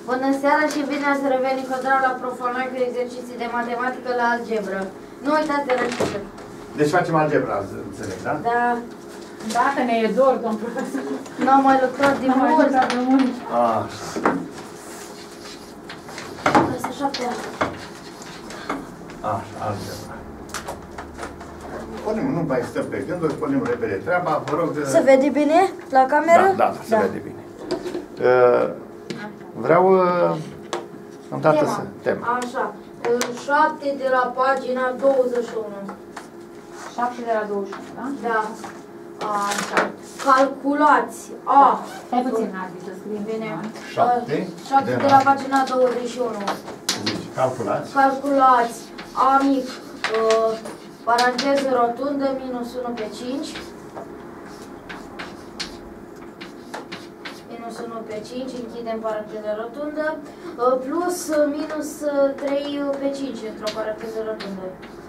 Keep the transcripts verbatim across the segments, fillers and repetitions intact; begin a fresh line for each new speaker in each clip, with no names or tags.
Bună seara și bine ați revenit cu drag la Profonai cu exerciții de matematică la algebră. Nu uitați de răspunsuri.
Deci facem algebra, înțeleg, da?
Da.
Dacă ne e dor, domn profesor.
Nu am mai lucrat din mult.
lucrat de mult.
Așa.
Asta șaptea.
Așa, algebra. Punem, nu mai stăm pe gânduri, punem repede treaba, vă rog de...
Se vede bine la cameră?
Da, da, da, se vede bine. Uh, vreau uh, îndată să... Tema.
Așa. șapte de la pagina douăzeci și unu.
șapte de la douăzeci și unu, da?
Da. Așa. Calculați. A.
Stai puțin, Adi, să scriem bine.
șapte
șapte de la pagina douăzeci și unu.
Deci, calculați.
Calculați A mic, uh, paranteză rotundă, minus unu pe cinci. Minus unu pe cinci, închidem paranteză rotundă, uh, plus uh, minus uh, trei pe cinci într-o paranteză rotundă.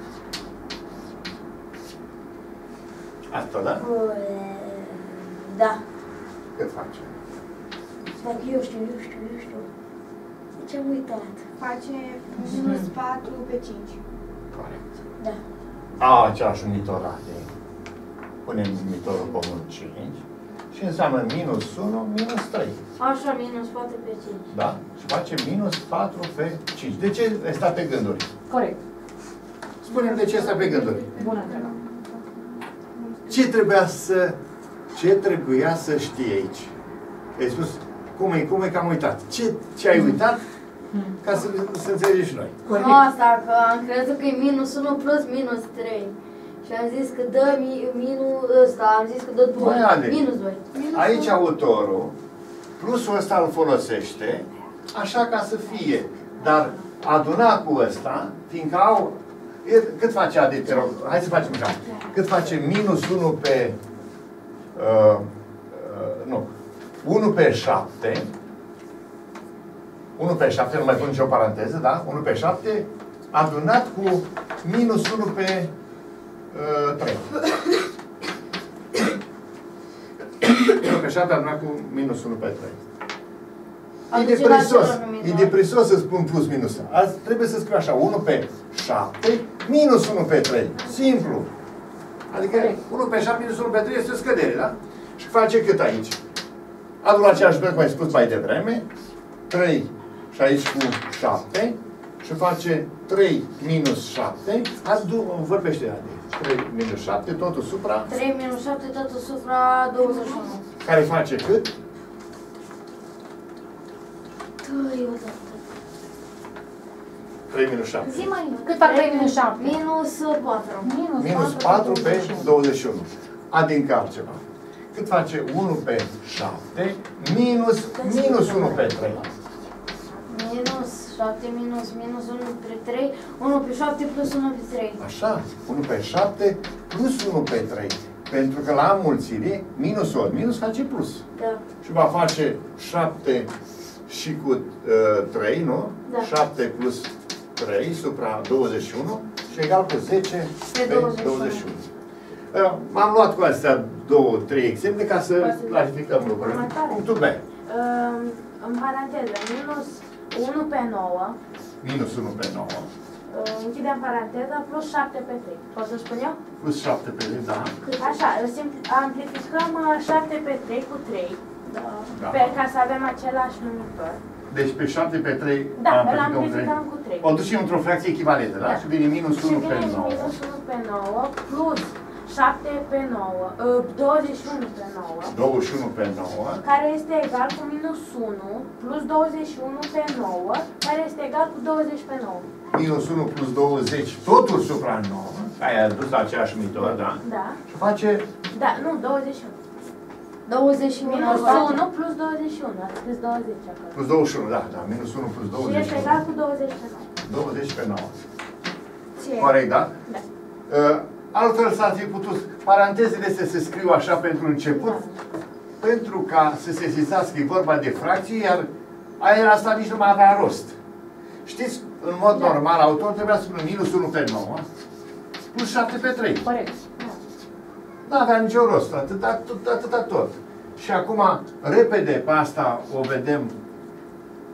Asta, da?
Uh, da.
Cât face?
Dacă eu știu, eu știu, eu știu. Ce-am uitat?
Face minus patru pe cinci.
Corect.
Da.
A, același unitor rate. Punem unitorul comun cinci și înseamnă minus unu, minus trei.
Așa, minus patru pe cinci.
Da? Și face minus patru pe cinci. De ce stă pe gânduri?
Corect.
Spune-mi de ce stă pe gânduri.
Bună întrebare.
Ce trebuia să, ce trebuia să știi aici? Ai spus, cum e, cum e că am uitat? Ce, ce ai uitat? Ca să, să înțelegi și noi.
Corect.
Asta, că am crezut că e minus unu plus minus trei. Și am zis că dă mi, minus ăsta, am zis că dă doi.
Băi, Ale,
Minus doi. Minus
aici
unu.
autorul, plusul ăsta îl folosește așa ca să fie. Dar aduna cu ăsta, fiindcă au... E, cât face, Adi, te rog? Hai să facem așa. Cât face minus unu pe... Uh, uh, nu. unu pe șapte. unu pe șapte, nu mai pun nicio paranteză, da? unu pe șapte adunat cu minus unu pe uh, trei. unu pe șapte adunat cu minus unu pe trei. E depresos. E depresos să spun plus minus. Azi trebuie să scriu așa, unu pe șapte minus unu pe trei. Simplu. Adică unu pe șapte minus unu pe trei este o scădere, da? Și face cât aici? Adună același lucru, cum ai spus mai devreme. trei și aici cu șapte. Și face trei minus șapte. Adu, vorbește, Adi. trei minus șapte, totul supra.
trei minus șapte, totul supra douăzeci și unu.
Care face cât?
Tăi, odată.
trei minus șapte.
Zi mai
Cât fac trei minus șapte?
Minus patru.
Minus patru pe douăzeci și unu. Adică altceva. Cât face unu pe șapte minus, minus unu pe trei.
Minus șapte minus minus unu pe trei. unu pe șapte plus unu pe trei.
Așa. unu pe șapte plus unu pe trei. Pentru că la înmulțire, minus ori minus face plus.
Da.
Și va face șapte și cu uh, trei, nu?
Da.
șapte plus trei supra douăzeci și unu și egal cu zece pe douăzeci și unu. Uh, M-am luat cu astea două, trei exemple ca să clarificăm lucrurile. Punctul B.
În paranteză, minus unu pe nouă.
Minus unu pe nouă.
Închidem paranteza, plus șapte pe trei. Pot să spun eu?
Plus șapte pe trei, da.
Așa, amplificăm șapte pe trei cu trei.
Da.
Da.
Pe, ca să avem același numitor.
Deci pe șapte pe trei
Da, îl
amplificăm
amplificăm cu trei.
O ducem într-o fracție echivalentă, da?
Da.
Și vine minus
Și
unu pe
vine
nouă.
minus unu pe nouă plus șapte pe nouă, douăzeci și unu pe nouă,
douăzeci și unu pe nouă.
care este egal cu minus unu plus douăzeci și unu pe nouă, care este egal cu douăzeci pe nouă.
Minus unu plus douăzeci, totul supra nouă. Aia a dus la aceeași numitor, da?
Da.
Și face
Da, nu, douăzeci și unu.
douăzeci și unu.
Minus unu plus douăzeci și unu, a scris douăzeci acolo.
plus douăzeci și unu, da, da. Minus unu plus
Și
douăzeci
este
și
egal
unu.
cu douăzeci pe nouă.
douăzeci pe nouă.
Ce?
Corect, da?
Da.
Uh, altfel s-ar fi putut, parantezele să se scriu așa pentru început, pentru ca să se zicească că e vorba de fracție, iar aia asta nici nu mai avea rost. Știți, în mod
Da.
normal, autor trebuia să spună minus unu pe nouă, plus șapte pe trei.
Corect.
Nu avea nicio rost, atâta, atâta, atâta tot. Și acum, repede, pe asta o vedem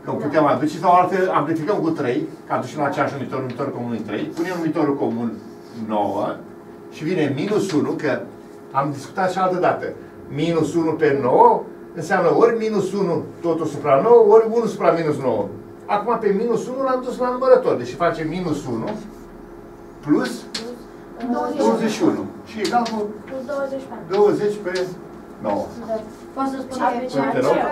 Că putem aduce sau altfel amplificăm cu trei, că aducem la aceeași numitor, numitorul comun e trei, punem numitorul comun nouă și vine minus unu, că am discutat și altă dată. Minus unu pe nouă înseamnă ori minus unu totul supra nouă, ori unu supra minus nouă. Acum pe minus unu l-am dus la numărător, deci face minus unu plus douăzeci și unu. Și egal cu
Plus douăzeci și patru.
douăzeci pe nouă.
Da. Poți să spun pe ce
Te rog.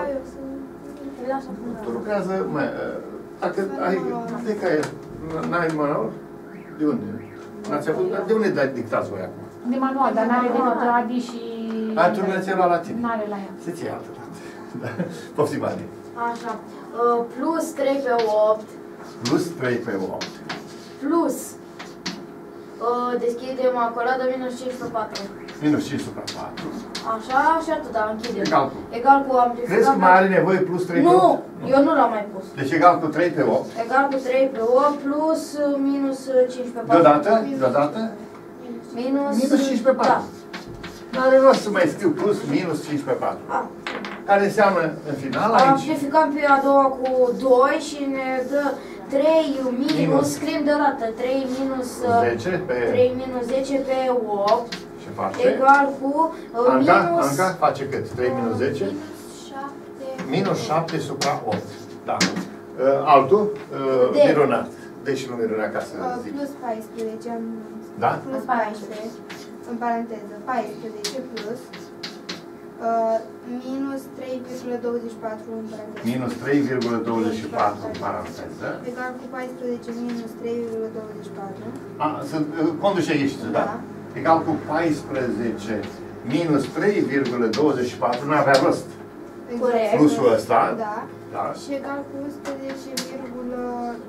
Tu
Ce?
lucrează, mă, dacă ai, de că n-ai manual, de unde? N-ați avut, de unde dai dictați voi acum?
De manual, dar n-are decât Adi și...
A, tu nu ți-ai luat la tine.
N-are la ea.
Să-ți iei altă dată. Da. Poftim, Adi.
Așa. Uh, plus trei pe opt.
Plus trei pe opt.
Plus. Uh, deschidem acolo de minus cinci pe patru.
Minus cinci supra patru.
Așa și atât, da, închidem.
Egal cu.
Egal cu amplificăm.
Crezi că mai are nevoie plus trei pe
Nu,
opt?
eu nu l-am mai pus.
Deci egal cu trei pe opt.
Egal cu trei pe opt plus uh, minus uh, cinci pe patru.
Deodată? Deodată?
Minus...
Minus cinci pe patru.
Da.
N-are rost să mai scriu plus minus cinci pe patru.
A.
Care înseamnă în final aici?
Amplificăm pe a doua cu doi și ne dă trei minus,
Minus.
scriem deodată, trei minus, uh,
zece pe...
trei minus zece pe opt,
Ce face?
egal cu uh,
Anca?
minus...
Anca face cât? trei minus zece?
șapte.
Minus șapte supra opt. Da. Uh, altul? Uh,
De.
Miruna. Deci nu Miruna, ca să
Uh,
zic.
plus paisprezece, am
Da?
plus paisprezece, în paranteză, paisprezece plus uh, minus trei virgulă douăzeci și patru în paranteză.
Minus trei virgulă douăzeci și patru în paranteză.
Egal cu paisprezece minus trei virgulă douăzeci și patru.
A, să uh, conduce aici, da?
Da.
Egal cu paisprezece minus trei virgulă douăzeci și patru, n-avea rost.
Corect.
Plusul ăsta.
Da.
Da.
Și egal cu unsprezece virgulă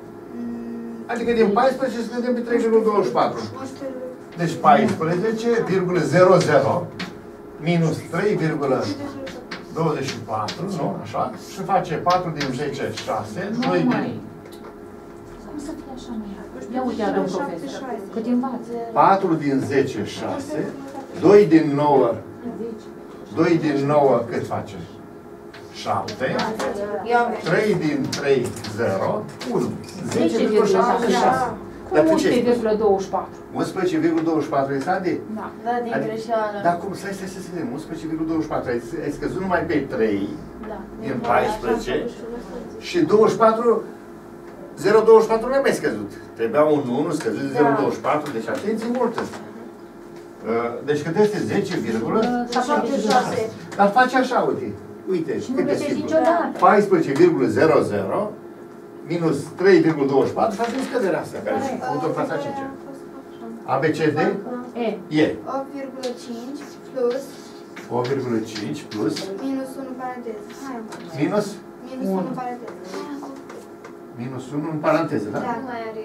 Adică din paisprezece scădem pe trei virgulă douăzeci și patru.
unsprezece.
Deci paisprezece virgulă zero zero minus trei virgulă douăzeci și patru, nu? Așa? Și face patru din zece, șase,
Nu
doi
mai.
din...
Cum să fie așa, mă? Ia uite, domn profesor. Cât învață?
patru din zece, șase, doi din nouă, doi din nouă cât face? șapte,
Ia
trei din trei, zero, unu. zece
zece
virgulă șaptezeci și șase.
Cu
Dar tu ce
unsprezece
ai spus?
virgulă douăzeci și patru.
unsprezece virgulă douăzeci și patru este Adi?
Da.
Da, din
Adică-
greșeală.
Dar cum? Stai, stai, stai să vedem. unsprezece virgulă douăzeci și patru. Ai, ai scăzut numai pe trei
Da.
din paisprezece și douăzeci și patru, zero virgulă douăzeci și patru nu ai mai scăzut. Trebuia un unu scăzut de zero virgulă douăzeci și patru, deci atenție multă. Uh, Deci cât este zece virgulă
șaptezeci și șase.
Dar face așa, uite. Uite,
Și nu
cât de
găsești
simplu.
niciodată.
paisprezece virgulă zero zero minus trei virgulă douăzeci și patru face scăderea asta, care se făcut în fața cinci. A, B, C, D,
E.
E.
opt virgulă cinci plus
opt virgulă cinci plus
minus unu paranteză. Hai, am făcut.
minus
Minus unu paranteză.
minus unu în paranteză, da?
Da.
Mai are...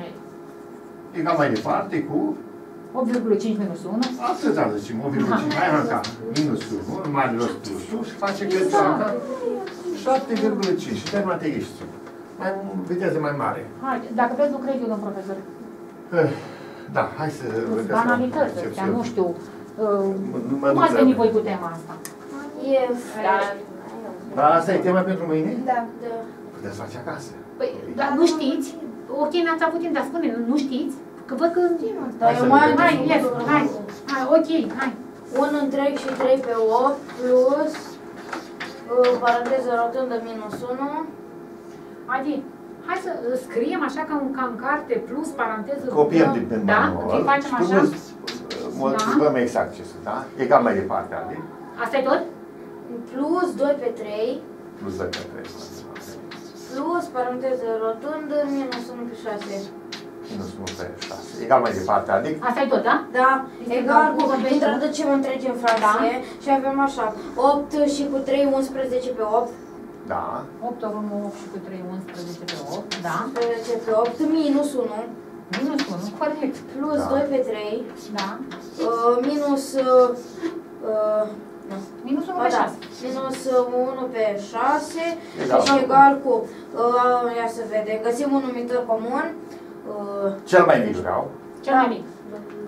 Egal mai departe cu
opt virgulă cinci minus unu.
atâta, zicem, opt virgulă cinci. Hai, Anca, minus unu, în mare rost plusul și face cât, Anca? șapte virgulă cinci. Și terminat ești. Mai viteză mai mare.
Hai, dacă vreți lucrez eu, domn profesor.
Eh, Da, hai să
Sunt banalități astea, nu știu. uh,
Nu mă
Cum
duc
ați venit
treabă.
voi cu tema asta?
Yes.
Da.
Da, asta e tema pentru mâine?
Da.
Da.
Puteți face acasă.
Păi, dar nu știți? Ok, n-ați avut timp, dar spune, nu știți? Că văd că...
Dar
Hai
eu
să
mai
vedem.
Hai, yes, hai, hai, ok, hai.
un întreg și trei pe opt plus uh, paranteză rotundă minus unu.
Adi, hai să uh, scriem așa ca, un, ca în carte, plus, paranteză...
Copiem din pe
Da?
manual.
Ok, facem
și
așa?
plus, motivăm exact ce sunt, da? Egal mai departe, Adi.
Asta e tot?
Plus doi pe trei
Plus doi pe trei.
plus paranteză rotundă minus unu pe șase.
Minus unu pe șase. Egal mai departe, adică
Asta e tot, da?
Da, egal cu
Vorbește.
introducem întregi în fracție și avem așa, opt și cu trei, unsprezece pe opt,
da.
opt ori unu, opt și cu trei, unsprezece pe opt, da?
unsprezece pe opt, minus unu,
Minus unu, corect.
plus
Da.
doi pe trei,
Da?
uh, minus, uh, uh, nu,
Minus unu
ba
pe
da,
șase.
minus unu pe șase
Egal.
și egal cu, uh, ia să vedem, găsim un numitor comun, uh,
Cel mai mic vreau.
Cel mai mic.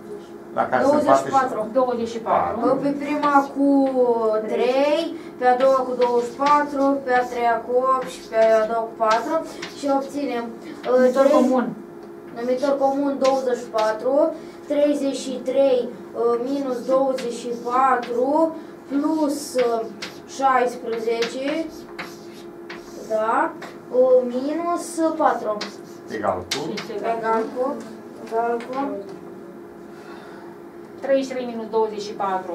La care se
douăzeci și
poate
patru.
douăzeci și patru.
Pe prima cu trei, pe a doua cu douăzeci și patru, pe a treia cu opt și pe a doua cu patru și obținem uh,
Numitor
trei-
comun.
numitor comun douăzeci și patru, treizeci și trei uh, minus douăzeci și patru plus uh, șaisprezece, da, uh, minus patru.
Egal cu?
Egal cu, egal cu,
treizeci și trei minus douăzeci și patru.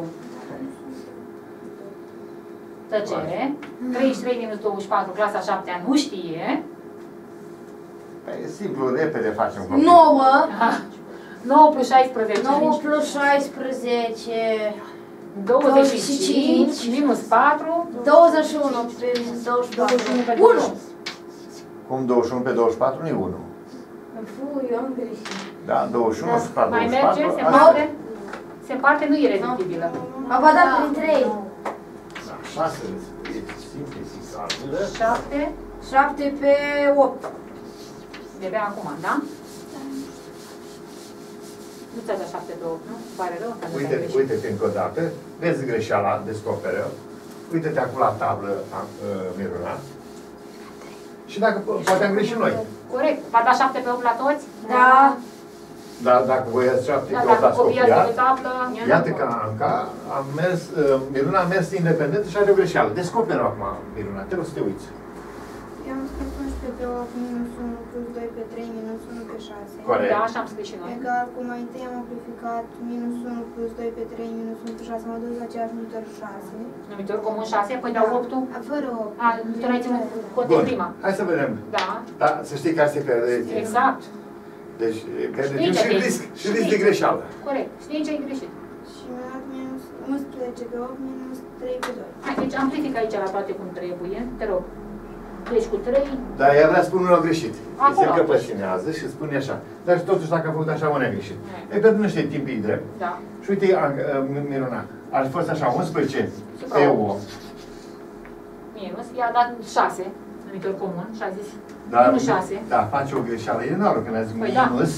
Tăcere. treizeci și trei minus douăzeci și patru, clasa a șaptea nu știe.
Păi, e simplu, repede facem copii.
nouă,
nouă plus șaisprezece.
nouă plus șaisprezece,
douăzeci și cinci minus patru.
douăzeci și unu pe douăzeci și patru.
douăzeci și unu pe
unu.
douăzeci.
Cum douăzeci și unu pe douăzeci și patru nu e unu.
Fu, eu am greșit.
Da, douăzeci și unu
Da.
supra
Mai
douăzeci și
merge?
patru.
Se
asta-
împarte? Se împarte, nu e reductibilă.
Am dat prin trei.
Da, șase, e simplificabilă.
șapte.
șapte pe opt.
De bea acum, da? Nu ți-a dat șapte pe opt, nu? Pare rău că nu
Uite,
te-ai greșit.
uite-te încă o dată, vezi greșeala, descoperă. Uite-te acum la tablă, a- a, Miruna. Și dacă po- poate am greșit noi.
Corect. V-a dat șapte pe opt la toți?
Da.
Dar dacă voi ați șapte
Da,
pe opt
dacă
ați
copiați
copiat,
pe tablă...
iată că Anca a mers, uh, Miruna a mers independent și are o greșeală. Descoperă acum, Miruna, te rog să te uiți.
Eu am scris unsprezece pe opt minus unu plus doi pe trei minus unu pe șase.
Corect.
Da, așa am scris și noi.
Egal cu mai întâi am amplificat minus unu plus doi pe trei minus unu pe șase, mă duc la aceeași numitor șase.
Numitor comun șase, păi dau optul.
A, fără opt.
A, tu n-ai ținut cont de
Bun,
prima.
hai să vedem.
Da,
Da, să știi că asta e pierde timp.
exact.
Deci pierde
Știi
timp
că
și
te-
risc, și
știi.
risc de greșeală.
Corect. Știi ce ai greșit?
Și mi-a dat minus unsprezece pe opt minus trei pe doi.
Hai, deci amplifică aici la toate cum trebuie, te rog. Deci cu trei,
Dar ea vrea să spun unul greșit.
Acolo.
Se căpășinează și spune așa. Dar totuși dacă a făcut așa, unul a greșit.
Mm.
E pentru nu știe timpii drept.
da,
Și uite, Anca, uh, Miruna, ar fi fost așa, unsprezece
Supra
pe
opt.
opt.
minus, i-a dat șase, numitor comun, și a zis
Dar,
minus șase.
da, face o greșeală enormă când a zis
Păi da.
minus.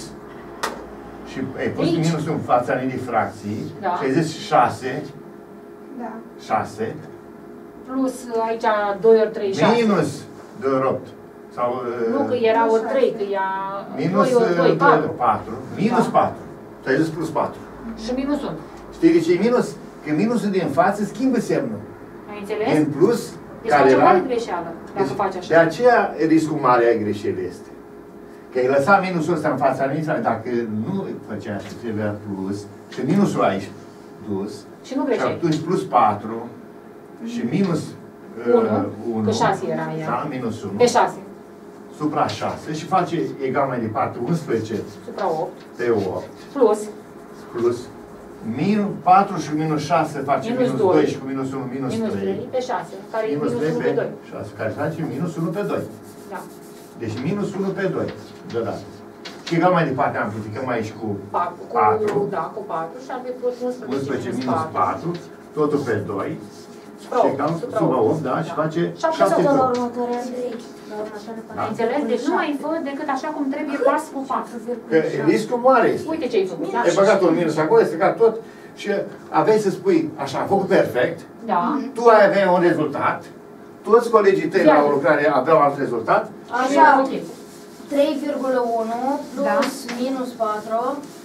Și ai pus
Aici.
minusul în fața unei fracții.
Da.
Și ai zis șase.
Da.
șase.
Plus aici doi ori trei, șase.
Minus doi ori opt. Sau, uh,
Nu, că era ori trei, că ia
minus
doi ori doi, patru.
patru. Minus
Da.
patru. Tu ai zis plus patru.
Și minus unu.
Știi de ce e minus? Că minusul din față schimbă semnul.
Ai înțeles?
În plus,
Deci
care
face o
era...
mare greșeală dacă
Deci,
faci
de
așa.
aceea riscul mare ai greșelii este. Că ai lăsat minusul ăsta în fața lui, dacă nu făcea și trebuia plus, și minusul aici dus,
Și nu
și
greșeai.
atunci plus patru și minus
Unu,
unu,
că șase era ea.
da, minus unu,
Pe șase,
supra șase și face egal mai departe unsprezece
supra opt,
pe opt,
plus
plus minus patru și minus șase face
Minus
minus
doi.
doi și cu minus unu minus
minus
trei.
trei pe șase, care e
Minus
minus
trei
unu pe doi.
pe șase, care face minus unu pe doi.
Da.
Deci minus unu pe doi, deodată. Și egal mai departe amplificăm aici cu
patru, cu,
patru.
da, cu patru și avem plus unsprezece
unsprezece
minus
minus
patru.
patru, totul pe doi,
Supra
și
opt,
egal
supra
supra
opt.
opt, da, și face
șapte
șapte
sau
La
pe opt.
următoarea trei. La următoarea
Da.
Ai înțeles? Deci nu mai fă decât așa cum trebuie pas cu pas.
Că riscul mare este.
Uite ce ai făcut, da?
Ai băgat un minus acolo, ai stricat tot și aveai să spui, așa, am făcut perfect,
Da.
tu ai avea un rezultat, toți colegii tăi la o lucrare aveau alt rezultat,
Așa,
Ok.
trei virgulă unu plus minus patru.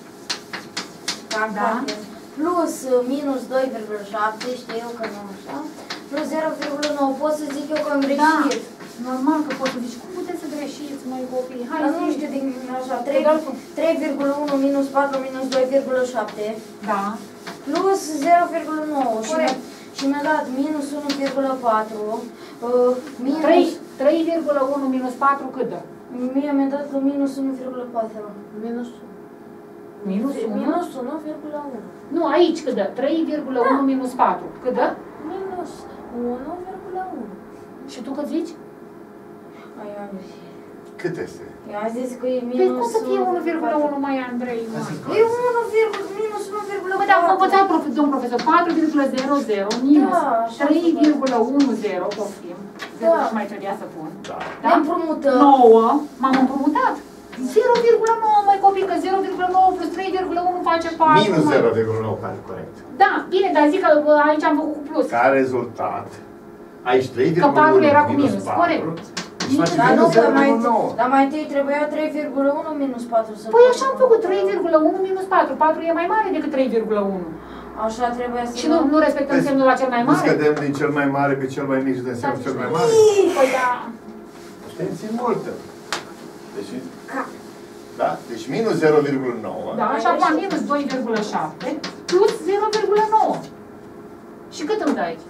Cam
Da.
foarte. Plus uh, minus doi virgulă șapte, știu că nu așa. Plus zero virgulă nouă, pot să zic eu că am greșit.
Normal că poți să zici, cum puteți să greșiți, măi copii? Hai,
Dar nu
zi.
știu din așa,
Egal cu-
trei virgulă unu minus patru minus doi virgulă șapte
Da.
plus zero virgulă nouă și
Corect.
mi-a- și mi-a dat minus unu virgulă patru uh, minus,
trei virgulă unu minus patru cât dă?
mie mi-a dat minus unu virgulă patru.
Minus
Minus unu?
minus unu virgulă unu.
Nu, aici cât dă? trei virgulă unu minus patru. Cât dă?
Minus unu virgulă unu.
Și tu cât zici?
Ai, eu am greșit.
cât este?
Eu am zis că e
Păi
minus
cum să fie unu virgulă unu mai Andrei?
Hai să
mai?
scoți.
E unu virgulă minus unu virgulă
Bă, dar am învățat prof- domn profesor, patru virgulă zero zero minus
Da, așa
trei virgulă unu zero, poftim.
Da.
Și mai trebuia să pun.
Da.
Da?
Ne împrumutăm.
nouă, m-am împrumutat. zero virgulă nouă, mai copii, că zero virgulă nouă plus trei virgulă unu face patru.
Minus zero virgulă nouă pare corect.
Da, bine, dar zic că aici am făcut cu plus.
Ca rezultat, aici trei virgulă unu
Că patru era cu
minus
minus,
patru,
corect.
deci face
Dar nu,
minus
că
zero
mai,
virgulă nouă.
dar mai întâi trebuia trei virgulă unu minus patru să
Păi așa am făcut trei virgulă unu minus patru. patru e mai mare decât trei virgulă unu.
Așa trebuia să...
Și nu, nu respectăm
Deci,
semnul la cel mai
Nu
mare?
scădem din cel mai mare pe cel mai mic și din semnul cel mai mare?
Păi da.
Atenție multă. Deci,
Ca.
da? Deci minus zero virgulă nouă.
Da, și acum minus doi virgulă șapte plus zero virgulă nouă. Și cât îmi dă aici?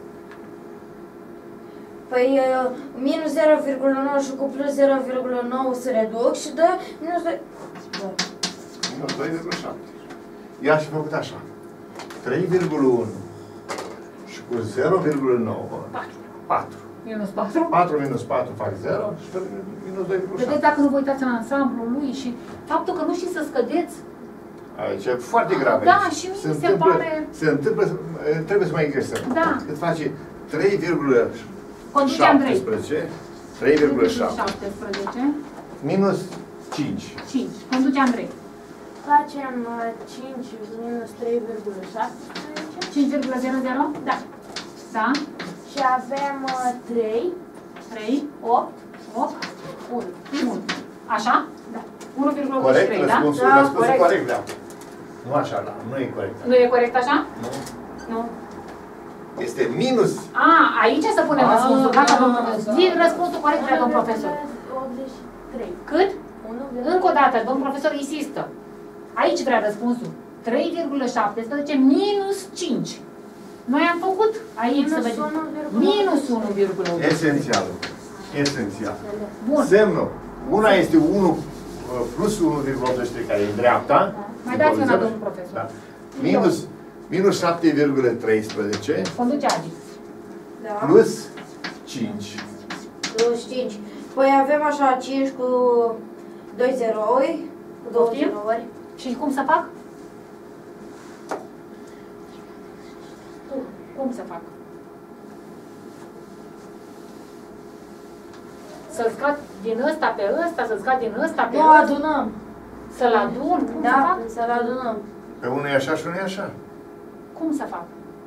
Păi uh, minus zero virgulă nouă și cu plus zero virgulă nouă se reduc și dă minus doi.
Minus doi virgulă șapte. Ia și făcut așa. trei virgulă unu și cu zero virgulă nouă. patru.
Minus patru.
patru minus patru fac zero și minus doi virgulă șapte.
Vedeți dacă nu vă uitați în ansamblul lui și faptul că nu știți să scădeți.
Aici e foarte grav.
Da,
aici.
și mie
se
mi se
întâmplă,
pare-
Se întâmplă, trebuie să mai exersăm.
Da.
Cât face trei virgulă
Conduce Andrei.
șaptesprezece, trei virgulă șapte
șaptesprezece.
minus cinci.
cinci. Conduce Andrei.
Facem uh, cinci minus trei virgulă șaptesprezece.
cinci virgulă zero zero?
Da.
Da.
Și avem uh, trei,
trei.
opt,
opt.
unu.
unu. Așa?
Da.
unu virgulă
Corect,
trei, da?
răspunsul,
Da,
răspunsul
corect.
corect, da. Nu așa, da, nu e corect.
Nu e corect așa?
Nu.
Nu.
Este minus.
A, aici să punem
A,
răspunsul. Dacă
da,
domn
da.
profesor. Zi răspunsul corect, vrea domn profesor.
optzeci și trei.
Cât?
unu.
Încă o dată, domn profesor insistă. Aici vrea răspunsul. trei virgulă șaptesprezece minus cinci. Noi am făcut aici să
Minus
vedem.
unu virgulă
Minus unu virgulă unu.
Esențial. Esențial.
Bun.
Semnul. Una este unu plus unu virgulă optzeci și trei, care e în dreapta.
Mai dați una, domnul profesor.
Da. Minus, minus șapte virgulă treisprezece
Conduce Adi.
Da.
plus cinci.
Plus cinci. Păi avem așa cinci cu doi zerouri, cu două
Poftim?
zerouri.
Și cum să fac? Cum să fac? Să scad din ăsta pe ăsta, să scad din ăsta pe
Nu
ăsta,
adunăm.
să-l adun, cum să
Da,
fac?
să-l adunăm.
Pe unul e așa și unul e așa.
Cum să fac?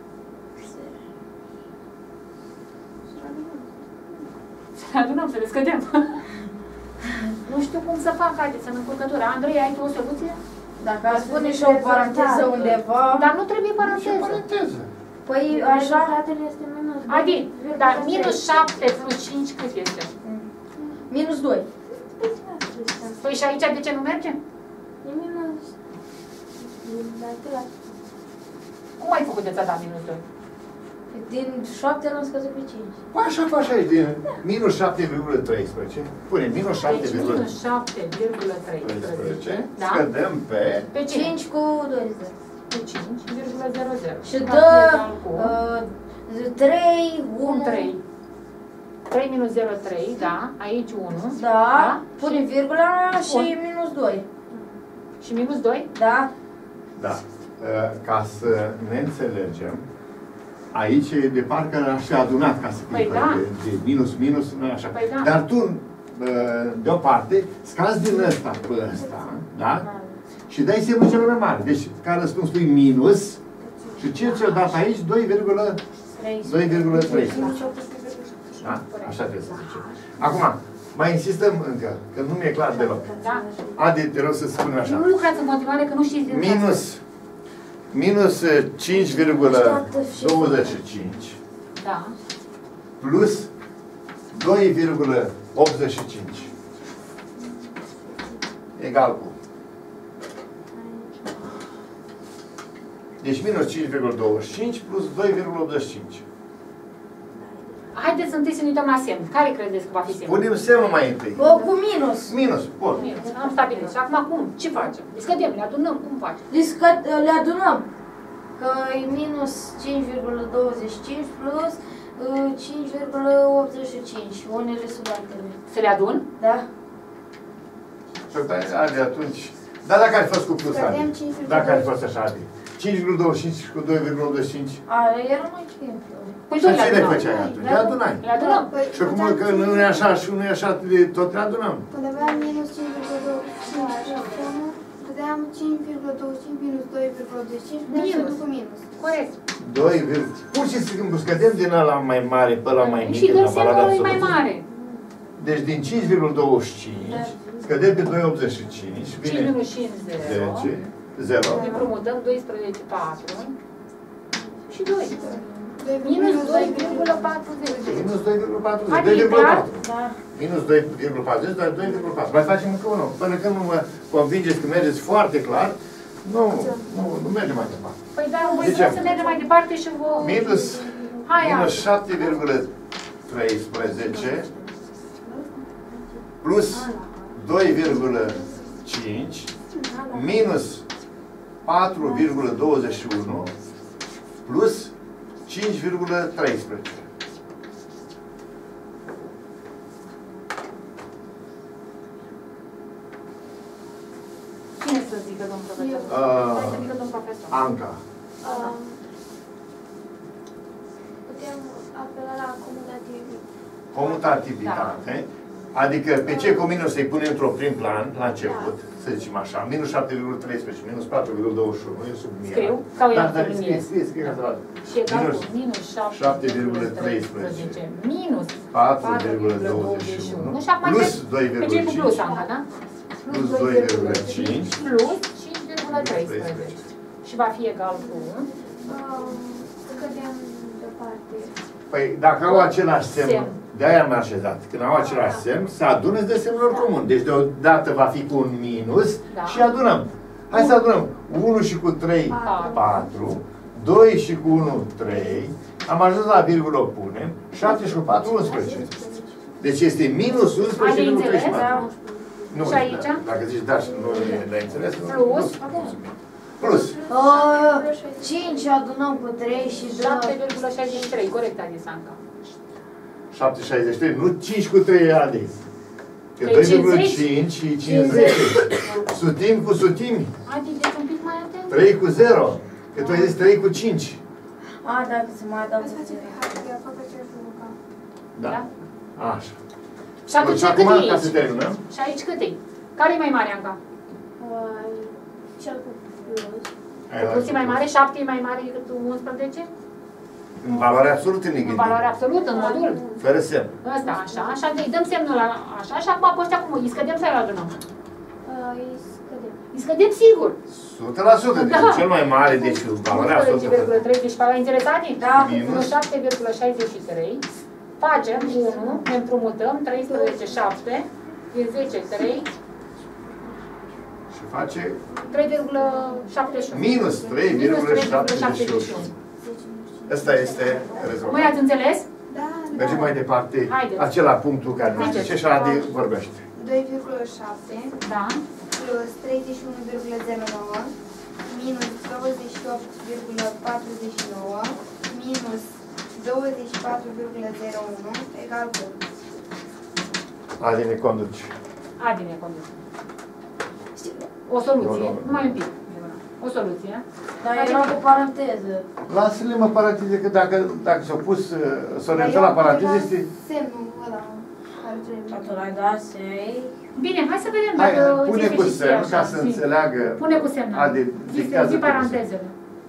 Să le adunăm, să le scădem. Nu știu cum să fac, haideți, în încurcătură. Andrei, ai tu o soluție?
Dacă ar spune și o paranteză undeva...
Dar nu trebuie
Ce
paranteză.
paranteză?
Păi așa...
Rezultatele este minus doi
Adi,
virgulă
dar
trei.
minus șapte plus cinci cât este?
Minus doi.
Păi și aici de ce nu merge?
E minus... Da, clar.
Cum ai făcut de ți-a dat minus doi?
Din șapte l-am scăzut pe cinci.
Păi așa faci aici, din minus șapte virgulă treisprezece. Pune minus șapte
Deci
virgulă
minus șapte virgulă treisprezece.
treisprezece.
Da?
Scădem pe...
Pe cinci.
cinci cu douăzeci.
Pe cinci virgulă zero zero.
Și dă uh, trei, unu...
trei. trei minus zero trei, da. Aici unu.
Da,
Și,
punem virgula și
Bun.
minus doi.
și minus doi.
Da?
Da. Uh, Ca să ne înțelegem, aici e de parcă aș fi adunat ca să fie
Păi da.
de, de minus, minus, nu așa.
Păi da.
Dar tu, uh, deoparte, scazi din ăsta pe ăsta, da? Și dai semnul cel mai mare. Deci, ca răspuns spui minus și ce ți-a dat aici? doi virgulă trei. Da? Așa trebuie să zicem. Acum, mai insistăm încă, că nu mi-e clar deloc.
Da.
Adi, te rog să spun așa.
Nu lucrați în continuare că nu știți din
Minus, minus cinci virgulă douăzeci și cinci
Da.
plus doi virgulă optzeci și cinci egal cu. Deci minus cinci virgulă douăzeci și cinci plus doi virgulă optzeci și cinci.
Haideți întâi să ne uităm la semn. Care credeți că va fi semnul?
Punem semnul mai întâi.
O cu minus.
Minus, bun.
Minus. Am stabilit. Și acum cum? Ce facem? Le scădem, le adunăm, cum facem?
Le, scăd, le adunăm. Că e minus cinci virgulă douăzeci și cinci plus uh, cinci virgulă optzeci și cinci. Unele sub altele.
Să le adun?
Da?
Și Adi, atunci... Dar dacă ar fi fost cu plus, Adi?
Scădem cinci virgulă
Dacă ar fi fost așa, Adi. cinci virgulă douăzeci și cinci cu doi virgulă optzeci și cinci.
A, era mai simplu.
Păi
Și
doi le
ce le
adunăm.
făceai atunci? Le adunai.
Le adunăm.
Păi,
Și acum că nu e așa și nu e așa, tot le adunăm.
când aveam minus cinci virgulă douăzeci și cinci, dădeam cinci virgulă douăzeci și cinci minus doi virgulă optzeci și cinci, puteam să
Minus.
duc cu minus.
Corect.
doi, pur și simplu scădem din ăla mai mare pe ăla mai mic.
Și dăm
la valoarea
semnul mai
absolută.
mare.
Deci din cinci virgulă douăzeci și cinci, scădem pe doi virgulă optzeci și cinci,
cinci
vine
minus cinci, zero.
zece, zero.
Împrumutăm doisprezece, patru. Și doi.
Doi-
Minus doi
doi
virgulă patruzeci.
Minus doi virgulă patruzeci,
Adică-
doi virgulă patru.
Da.
Minus doi virgulă patruzeci, dar doi virgulă patru. Mai facem încă unul. Până când nu mă convingeți că mergeți foarte clar, nu, nu, nu mergem mai departe.
Păi da, voi
Deci,
vreau să mergem mai departe și vă...
Minus,
Hai,
minus
Ana.
șapte virgulă treisprezece plus doi virgulă cinci minus patru virgulă douăzeci și unu plus cinci virgulă treisprezece.
Cine să zică, domn profesor?
Ah.
Hai să zică, domn profesor.
Anca.
Um, putem apela la acumulativitate.
Comutativitate. Adică pe ce cu minus să-i punem într-o prim plan, la început, să zicem așa, minus șapte virgulă treisprezece, minus patru virgulă douăzeci și unu, e subliniat.
Scriu? Sau
Da,
i-am
da, scrie,
subliniat?
scrie, scrie ca să vadă.
Și egal
Minus
cu minus
șapte virgulă treisprezece
minus
patru virgulă douăzeci și unu
Și acum
plus
mai-
doi
Pe
virgulă
ce cu plus,
cinci
Anca, da?
plus doi virgulă cinci
plus cinci virgulă treisprezece. Și va fi egal cu...
Um, scădem deoparte.
Păi dacă au același semn,
Semn.
de-aia am așezat, când au același semn, se adună de semnul comun. Deci deodată va fi cu un minus
Da.
și adunăm. Hai să adunăm unu și cu trei,
Patru.
patru, doi și cu unu, trei, am ajuns la virgulă, o punem, șapte și cu patru, unsprezece. Deci este minus unsprezece,
Ai
nu
înțeles?
treizeci și patru. Nu,
Și aici?
da, dacă zici da și nu le-ai înțeles, nu,
Plus?
nu, nu, plus.
Uh, cinci adunăm cu trei și
șapte
doi.
virgulă șaizeci și trei, corect, a zis Anca.
șapte virgulă șaizeci și trei, nu cinci cu trei ades. Că
Păi
doi virgulă
cincizeci?
cinci și cincizeci. Sutim cu sutimi.
Adică deci un pic mai atent.
trei cu zero. Că tu ai zis trei cu cinci.
A, dacă se mai adaugă
Asta
puțin.
e hai, e aproape același lucru ca.
Da.
Da?
Așa.
Și atunci
Și
cât
acum,
e
ca să
aici?
terminăm,
Și aici cât e? Care e mai mare, Anca?
Uh, cel cu plus.
ai
Cu
luat
plus e mai mare, șapte e mai mare decât unsprezece?
în valoare absolută ne
În
gândim.
valoare absolută, în modul.
Fără semn.
Ăsta, așa, așa, îi dăm semnul la așa și acum pe ăștia cum? Îi scădem sau îi adunăm?
Uh, îi scădem.
Îi scădem sigur.
o sută la sută. Deci
Da.
cel mai mare, deci valoarea
unsprezece virgulă
absolută.
treizeci și patru, ai înțeles, Adi?
Da.
Minus.
șapte virgulă șaizeci și trei. Facem unu, ne împrumutăm, treisprezece, șapte, e zece, trei,
Și face
trei virgulă șaptezeci și unu.
minus trei virgulă șaptezeci și unu. Ăsta este
Măi,
rezultatul.
ați înțeles?
Da,
Mergem mai departe.
Haideți.
Acela punctul care ne
Haideți.
zice și Adi vorbește.
doi virgulă șapte
Da.
plus treizeci și unu virgulă zero nouă minus douăzeci și opt virgulă patruzeci și nouă minus douăzeci și patru virgulă zero unu egal cu.
Adi ne conduce.
Adi ne conduce. O soluție,
Nu, nu, nu.
numai un pic. O soluție.
Dar era cu paranteză.
Lasă-le mă paranteze, că dacă, dacă s-au pus, uh, s-au
Dar
renunțat
eu
la paranteze,
am
este...
semnul ăla care trebuie.
Atunci ai dat sei.
Bine, hai să vedem
Hai,
dacă
pune
ți
cu
se și
semn,
așa,
ca să
zi.
înțeleagă.
Pune cu semn.
Adi,
Zi,
dictează
zi
cu
parantezele.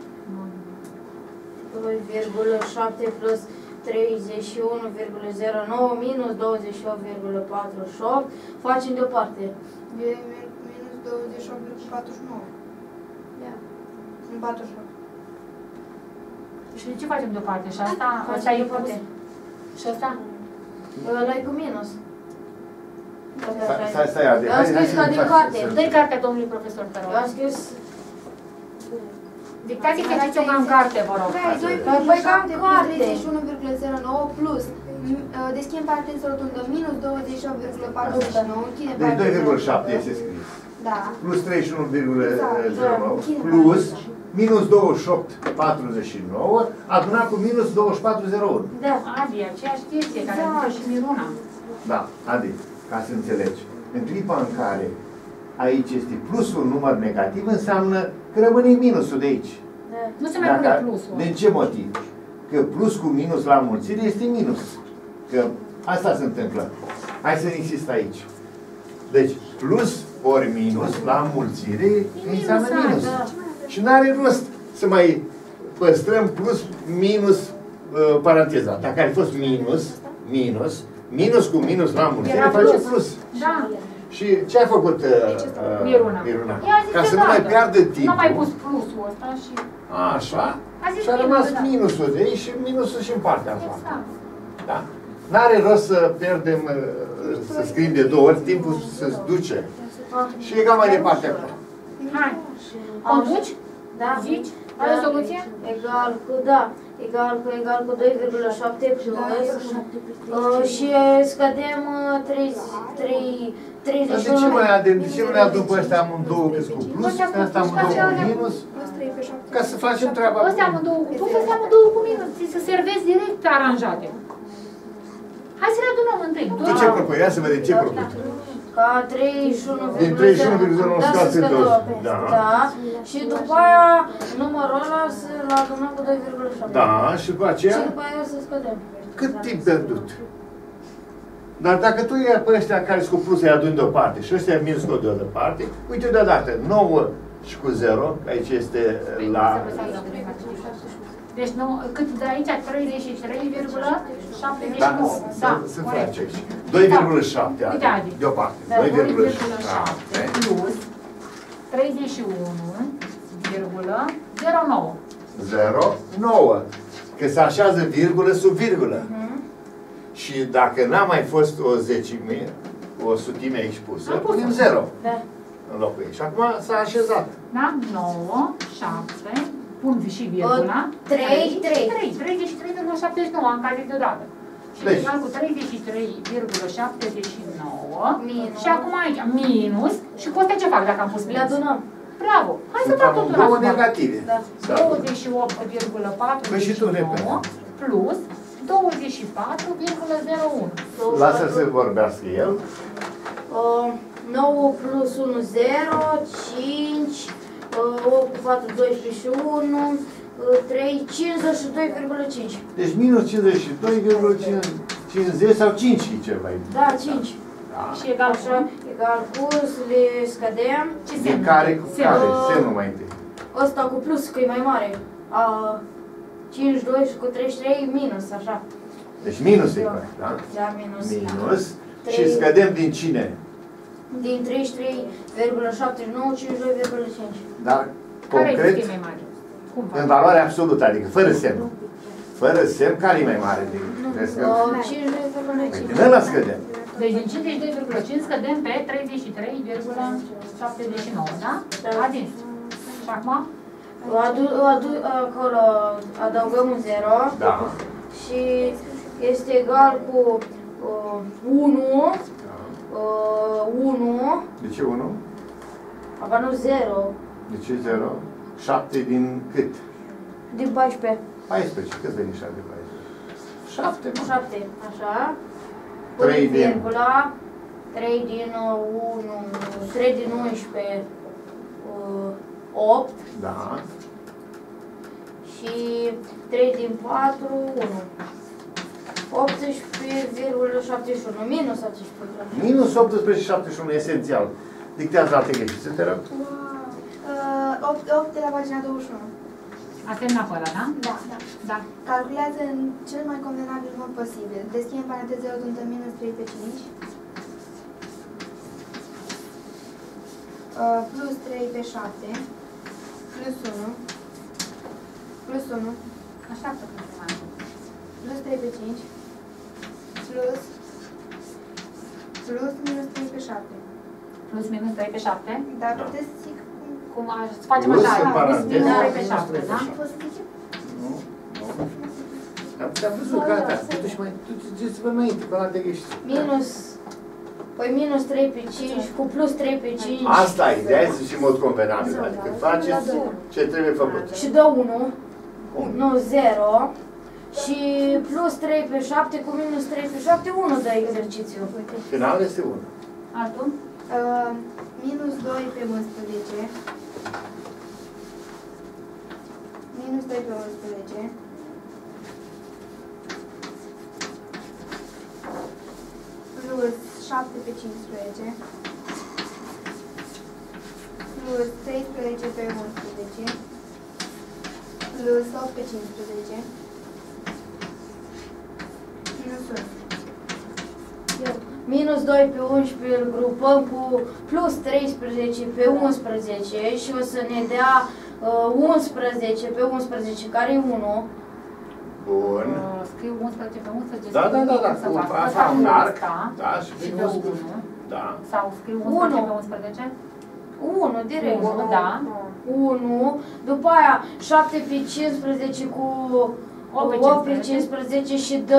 doi virgulă șapte plus treizeci și unu virgulă zero nouă minus douăzeci și opt virgulă patruzeci și opt. Facem deoparte.
E min- minus douăzeci și opt virgulă patruzeci și nouă. Ia. În patruzeci și opt.
Și de ce facem deoparte? Și asta,
Facem
asta e
deoparte.
Și asta?
Ăla-i cu minus.
Stai, stai, stai, Adi.
Eu am
hai- hai
scris
să
ca
ne
din
faci
carte.
semn.
Dă-i cartea domnului profesor, te
Eu
rog.
am scris...
Dictați exercițiul ca în carte, vă rog.
Hai, doi
Păi,
virgulă
cam
șapte plus
carte.
treizeci și unu virgulă zero nouă plus m, uh, deschidem paranteză rotundă minus douăzeci și opt virgulă patruzeci și nouă închide
Deci doi virgulă
paranteză
șapte
rotundă.
este scris.
Da.
Plus treizeci și unu virgulă zero nouă
Exact.
plus minus douăzeci și opt virgulă patruzeci și nouă adunat cu minus douăzeci și patru virgulă zero unu.
Da, Adi, aceeași chestie care a zis și Miruna.
Da, Adi, ca să înțelegi. În clipa în care aici este plus un număr negativ, înseamnă că rămâne minusul de aici.
Da.
Nu se mai pune
Dacă,
plusul.
din ce motiv? Că plus cu minus la înmulțire este minus. Că asta se întâmplă. Hai să insist aici. Deci, plus ori minus la înmulțire înseamnă
minus,
minus.
da.
Și nu are rost să mai păstrăm plus, minus, uh, paranteza. Dacă ar fi fost minus, minus, minus cu minus la înmulțire
Era
face
plus.
plus.
Da.
Și ce a făcut uh, uh,
Miruna.
Miruna?
Ea a zis
Ca să
că
nu mai
dată.
piardă
Nu a
timpul.
mai pus plusul ăsta și...
Așa.
A zis
Și a rămas
minus, da.
minusul de aici și minusul și în partea asta.
Exact.
Da? N-are rost să pierdem, uh, să scriem de două ori, timpul să-ți duce. Și egal mai departe acolo.
Hai. Conduci?
Da.
Zici? Are o soluție?
Egal cu, da, egal cu, egal cu doi virgulă șapte plus. Uh, și scădem uh, treizeci și
Dar de ce
unu.
mai adem, de ce nu le adun pe ăstea amândouă cât cu plus,
Ăstea cu
ăsta
plus,
amândouă
ăstea
cu
cu
minus,
Plus trei pe șapte.
ca să facem treaba.
Ăstea amândouă cu plus, ăstea amândouă cu minus. Ți se servezi direct aranjate. Hai să le adunăm întâi.
Tu ce propui? Ia să vedem ce propui.
Ca treizeci și unu
Din treizeci și unu virgulă zero unu
da,
scoate
să scădem.
dos. Da.
Da. Și după aia numărul ăla să-l adunăm cu doi virgulă șapte.
Da, și după
Și
aceea,
după aia să scădem.
cât timp pierdut? Dar dacă tu iei pe ăștia care sunt cu plus, îi aduni deoparte și ăștia minus cu de o deoparte, uite deodată, nouă și cu zero, aici este la...
Deci nu, cât de aici? treizeci și trei virgulă șaptezeci și
Da,
nouă. Da,
să
corect.
faci aici. doi virgulă șapte
Uite, Adi.
deoparte.
Da,
doi
doi
virgulă
virgulă șapte
șapte
plus treizeci și unu virgulă zero nouă.
zero nouă. Că se așează virgulă sub virgulă.
Mhm.
Și dacă n-a mai fost o zecime, o sutime aici pusă,
Am pus-o.
punem zero
Da.
în locul ei. Și acum s-a așezat.
Da? nouă, șapte, pun și virgula.
trei, trei.
treizeci și trei virgulă șaptezeci și nouă, am cazit deodată. Și
Deci.
egal cu treizeci și trei virgulă șaptezeci și nouă.
Minus.
Și acum aici, minus. Și cu astea ce fac dacă am pus
Le
minus?
adunăm.
Bravo! Hai să
Sunt
fac totul
două
la
negative.
Da.
Da.
douăzeci și opt virgulă
Păi și tu
patruzeci și
repede.
nouă plus douăzeci și patru virgulă zero unu.
Lasă să vorbească el.
Uh, nouă plus unu, zero, cinci, uh, opt cu patru, doisprezece și unu, uh, trei, cincizeci și doi virgulă cinci.
Deci minus cincizeci și doi virgulă cincizeci sau cinci e ceva.
Da, cinci.
Da.
Și egal
Așa,
cu
egal cu, să le scădem.
ce
Din
semn?
care cu
Semn.
care?
Uh,
Semnul mai întâi.
Ăsta cu plus, că e mai mare. Uh, cincizeci și doi și cu treizeci și trei, minus, așa.
Deci minus e corect, da?
Da, minus.
Minus.
Trei.
Și scădem din cine?
Din treizeci și trei virgulă șaptezeci și nouă, cincizeci și doi virgulă cinci.
Dar
Care e
concret,
cât e mai mare? Cum fac?
în valoare absolută, adică fără semn. Fără semn, care e mai mare? Crezi că...
Uh, cincizeci și doi virgulă
Păi
cinci.
din ăla scădem.
Deci din cincizeci și doi virgulă cinci scădem pe treizeci și trei virgulă șaptezeci și nouă, da?
Da.
Adins. Și acum?
Adu, adu, acolo adăugăm un zero.
Da.
Și este egal cu uh, unu, uh, unu,
De ce unu?
aba nu zero,
De ce zero? șapte din cât?
din paisprezece,
paisprezece. Cât veni șapte din paisprezece? șapte, mă.
șapte, așa.
Trei
Punem
din-
virgula, trei din unu, trei din unsprezece, uh, opt
Da.
și trei din patru, unu. optsprezece virgulă șaptezeci și unu, minus optsprezece virgulă șaptezeci și unu.
Minus optsprezece virgulă șaptezeci și unu, esențial. Dictează alte greșeli, te rog.
Uh, opt, opt de la pagina douăzeci și unu.
A semnat pe ăla, da?
Da, da.
Da.
Calculează în cel mai convenabil mod posibil. Deschide în paranteză rotundă minus trei pe cinci. Uh, plus trei pe șapte. Plus unu. Plus unu.
Așa să fie mai mult.
Plus trei pe cinci. Plus. Plus minus trei pe șapte.
Plus minus trei pe șapte.
Dar
Da.
puteți să zic
Cum aș, să facem
Plus
așa,
în
plus
paranteză,
minus trei pe
minus
șapte,
trei pe
da?
șapte.
pot să zic?
Nu, nu. Am am văzut că asta, te duci mai, tu zici pe înainte, până la te găsești.
Minus, păi minus trei pe cinci cu plus trei pe cinci.
Asta e, de-aia zici în mod convenabil, adică faceți ce trebuie făcut.
Și dă unu,
Unu.
nu zero. Și plus trei pe șapte cu minus trei pe șapte, unu dă exercițiu.
Final este unu.
Altul?
Uh, minus doi pe unsprezece. minus doi pe unsprezece, plus șapte pe cincisprezece, plus treisprezece pe unsprezece, plus opt pe cincisprezece, minus unu.
Minus doi pe unsprezece îl grupăm cu plus treisprezece pe unsprezece și o să ne dea uh, unsprezece pe unsprezece, care e unu.
Bun.
Uh, Scriu unsprezece pe unsprezece.
Da, da, da, da,
să
cu
fac.
asta
Ăsta
un
cu
arc.
ăsta
Da, și
și
pe
pe
unu.
unu.
Da.
Sau scriu unsprezece
unu.
pe unsprezece.
unu, direct.
unu, da.
unu. După aia șapte pe cincisprezece cu opt pe cincisprezece și dă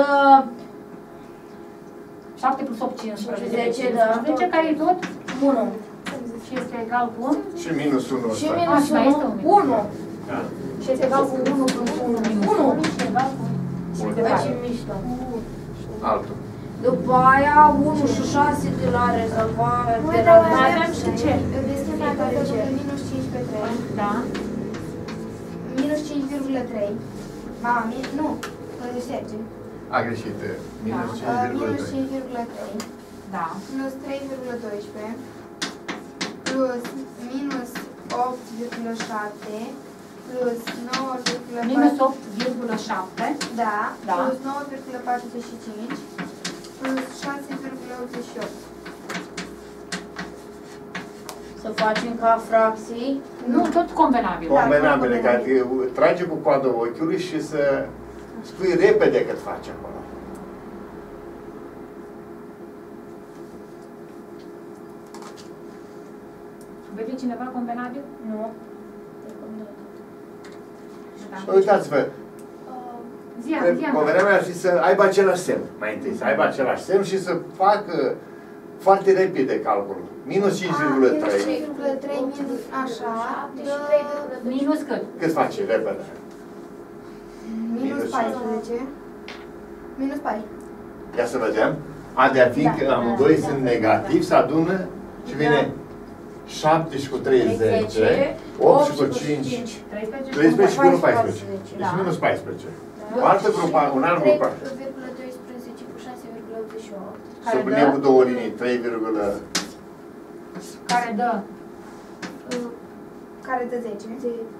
șapte plus opt, cincisprezece.
zece,
cincisprezece,
da.
care e tot?
unu.
Și este egal cu?
Și minus unu
Și
ăsta.
minus
Ah, și mai este
unu.
un
unu.
Da.
Și este egal cu unu plus unu minus
unu.
unu și egal cu... Și
Bun.
de
Bă,
fapt.
ce mișto.
Altul.
După aia unu și șase de la rezolvare, de
Mai
la
avem și ce? Deschid
Fiecare
paranteză
ce?
cu minus cinci pe trei,
Da.
minus cinci virgulă trei, a, mi- nu, îl șterge,
A greșit. Minus
Da.
cinci
Uh,
virgulă
minus
trei.
cinci virgulă trei,
Da.
plus trei virgulă doisprezece, plus minus opt virgulă șapte, plus nouă virgulă
Minus opt virgulă șapte.
da,
Da.
plus nouă virgulă patruzeci și cinci, plus șase virgulă optzeci și opt.
să facem ca fracții.
Nu, tot convenabil.
Convenabile,
Da,
care te trage cu coadă ochiului și să spui repede cât faci acolo.
Vede cineva convenabil?
Nu.
Da.
Uitați-vă,
Zia, zia.
convenabil ar fi să aibă același semn, mai întâi, să aibă același semn și să facă foarte repede calculul. Minus cinci virgulă trei.
cinci virgulă trei minus, așa, dă
Minus cât?
Cât face repede?
minus
Minus
paisprezece, minus paisprezece.
Ia să vedem. A, de-a fi că amândoi
Da.
sunt negativi, se adună și vine șapte și cu trei, zece, opt și cu cinci,
treisprezece.
treisprezece și cu unu, paisprezece.
Da.
Deci minus paisprezece. O altă grupare, un alt grupare.
trei virgulă doisprezece cu șase virgulă optzeci și opt.
Sublinie cu două linii, trei,
Care dă?
Care dă zece.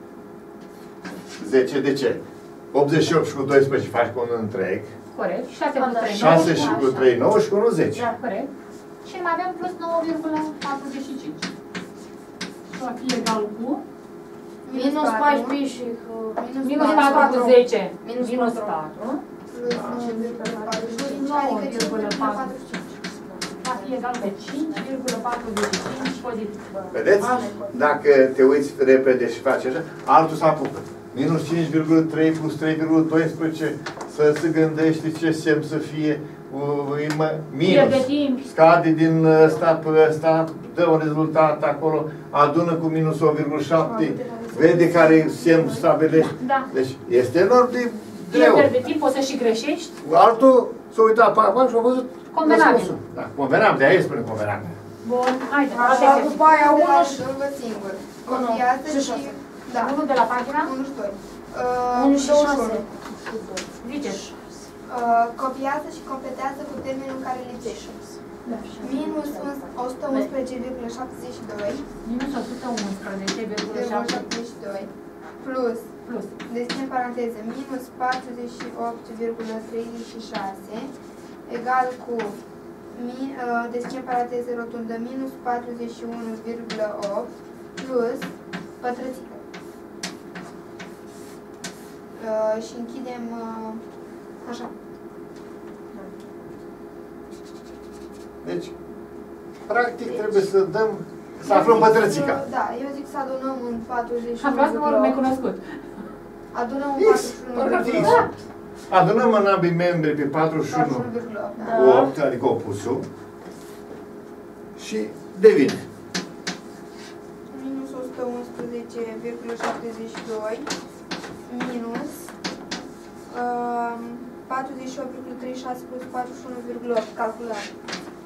zece. De ce? optzeci și opt și cu doisprezece faci cu un întreg.
Corect. șase plus trei,
șase și cu trei, nouă și cu unu, zece.
Da, corect. Și mai avem plus nouă virgulă patruzeci și cinci. Va fi egal cu
Minus paisprezece și cu...
minus patru cu zece.
Minus
Minus
patru.
patru.
Plus nouă virgulă patruzeci și cinci,
nouă
adică cinci
virgulă
virgulă patruzeci și cinci.
Va fi egal cu cinci virgulă patruzeci și cinci pozitiv.
Vedeți? Dacă te uiți repede și faci așa, altul s-a apucat. Minus cinci virgulă trei plus trei virgulă doisprezece, să se gândește ce semn să fie, uh, mă- minus.
Pregătim.
Scade din ăsta pe ăsta, dă un rezultat acolo, adună cu minus unu virgulă șapte, vede care semn stabilește.
Da.
Deci este enorm de greu.
Pierderi de timp, poți să și greșești.
Altul s-a uitat pe acolo și a văzut
Convenabil.
răspunsul. Da, convenabil, de-aia spune convenabil.
Bun, haide.
Așa,
alte
după aia
De la
unu și...
rezolvă singur.
Unu
Copiază
și
și...
șase.
Da,
Unul de la pagina?
unu și doi.
unu și
douăzeci
șase.
unu.
Ziceți.
Uh, copiază și completează cu termenul care lipsește. Minus o sută unsprezece virgulă șaptezeci și doi,
Minus o sută unsprezece virgulă
virgulă
șapte
șaptezeci și doi, plus,
plus.
deschide paranteză, minus patruzeci și opt virgulă treizeci și șase, egal cu, mi, uh, deschide paranteză rotundă, minus patruzeci și unu virgulă opt, plus, pătrățică. Uh, și închidem, uh, așa.
Deci, practic trebuie să dăm, să aflăm pătrățica.
Da, eu zic să adunăm în patruzeci și
Am
unu
luat numărul
virgulă
necunoscut.
opt. Adunăm în
X,
patruzeci și unu
parcă ar fi X.
virgulă opt.
Adunăm în ambii membri pe patruzeci și
patruzeci și
unu
unu virgulă opt, da.
Da.
cu opt, adică opusul, și devine.
Minus o sută unsprezece virgulă șaptezeci și doi minus um, patruzeci și opt virgulă treizeci și șase plus patruzeci și unu virgulă opt. Calculăm.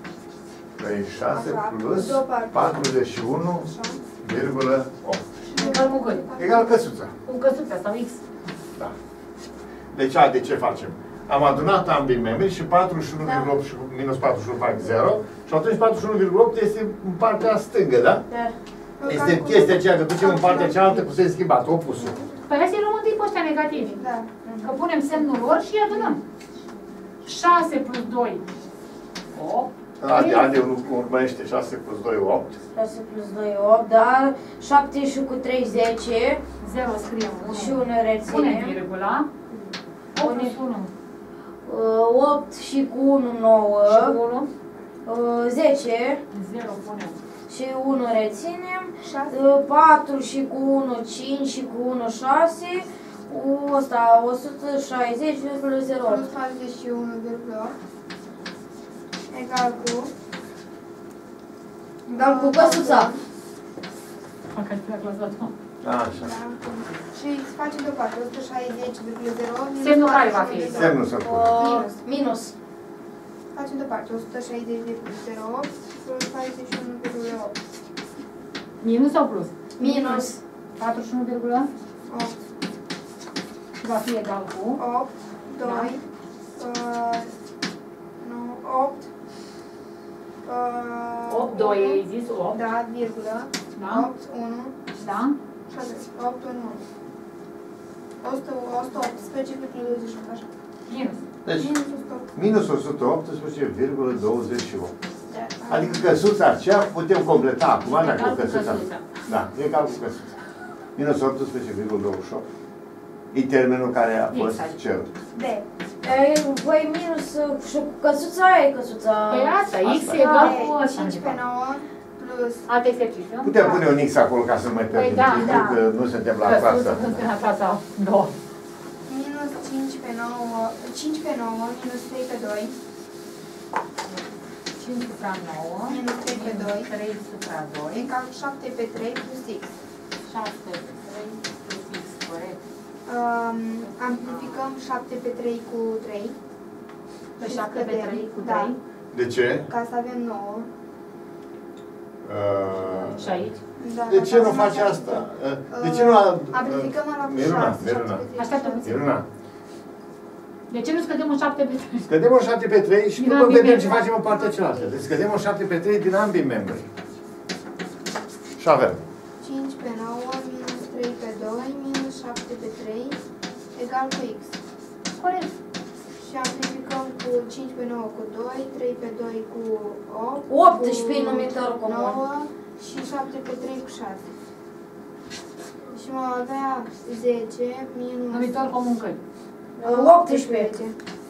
treizeci și șase
Așa,
plus
deoparte.
patruzeci și unu
Așa.
virgulă opt.
Și
Egal cu cât?
Egal căsuța.
Cu căsuța sau X.
Da. Deci, a, de ce facem? Am adunat ambii membri și patruzeci și unu virgulă opt minus patruzeci și unu fac zero și atunci patruzeci și unu virgulă opt este în partea stângă, da?
Da.
Este chestia aceea că ducem în partea cealaltă cu sens schimbat, opusul.
Păi hai să-i luăm întâi pe ăștia negativi.
Da.
Că punem semnul lor și îi adunăm. șase plus doi, opt.
Ade, ade urmărește șase plus doi, opt.
șase plus doi, opt, dar șapte și cu trei, zece.
zero scriem unu.
Și unu
Punem
reținem.
virgula. opt plus unu.
opt și cu unu, nouă.
Și cu unu.
zece.
zero punem.
Și unu reținem.
șase.
patru și cu unu, cinci și cu unu, șase. Ăsta, o sută șaizeci virgulă zero opt.
Plus patruzeci și unu virgulă opt egal cu...
Egal cu căsuța.
Fac că te-a clasat.
Așa.
Da. Și se face deoparte, o sută șaizeci virgulă zero opt minus
Semnul care va fi?
patruzeci virgulă zero opt.
Semnul să pun.
Minus.
Minus.
Facem deoparte, o sută șaizeci virgulă zero opt plus patruzeci și unu virgulă opt.
Minus sau plus?
Minus.
patruzeci și unu virgulă
opt.
va fi egal cu
opt, doi, uh, nu, opt, uh,
opt, doi, ai zis opt.
da, virgulă,
Da?
opt, unu,
Da?
șase, opt, unu, o sută optsprezece virgulă douăzeci și opt, așa.
Minus.
Deci,
Minus o sută opt.
minus o sută optsprezece virgulă douăzeci și opt.
Da.
Adică căsuța aceea putem completa acum, dacă
Egal cu
căsuța.
căsuța.
Da, egal cu căsuța. Minus optsprezece virgulă douăzeci și opt. E termenul care a fost
Exact.
cerut.
D.
Ei, voi minus uh, și cu căsuța aia e căsuța.
Păi asta, X
Asta.
egal
D,
cu ăsta.
cinci pe nouă plus
Alt exercițiu.
Putem pune un X acolo ca să nu mai
Păi
pierdem
da,
timpul,
da.
că nu suntem la
Că
clasă.
nu suntem la clasa două.
minus cinci pe nouă, cinci pe nouă minus trei pe doi,
cinci supra nouă.
Minus trei pe doi.
trei supra doi.
egal șapte pe trei plus X.
șapte pe trei plus X, corect.
Um, amplificăm șapte pe trei cu trei.
Pe
Și
șapte pe
scădem.
trei cu
Da.
trei.
De ce?
Ca să avem nouă.
Uh,
Și aici?
Da,
De
ca
ce
să
nu
avem
faci
așa.
asta? Uh, De ce nu... a-
Amplificăm ăla cu
Miruna,
șase.
Miruna.
șapte pe trei cu
Așteaptă
șase.
puțin.
Miruna.
De ce nu scădem un șapte pe trei?
Scădem în șapte pe trei și
Din
după
ambii
vedem ce
membri.
facem în partea cealaltă. Deci scădem în șapte pe trei din ambii membri. Și avem.
cinci pe nouă minus trei pe doi minus șapte pe trei egal cu X.
Corect.
Și amplificăm cu cinci pe nouă cu doi, trei pe doi cu opt,
optsprezece numitorul comun.
nouă și șapte pe trei cu șase. Și mă avea zece minus...
Numitor comun cât?
optsprezece.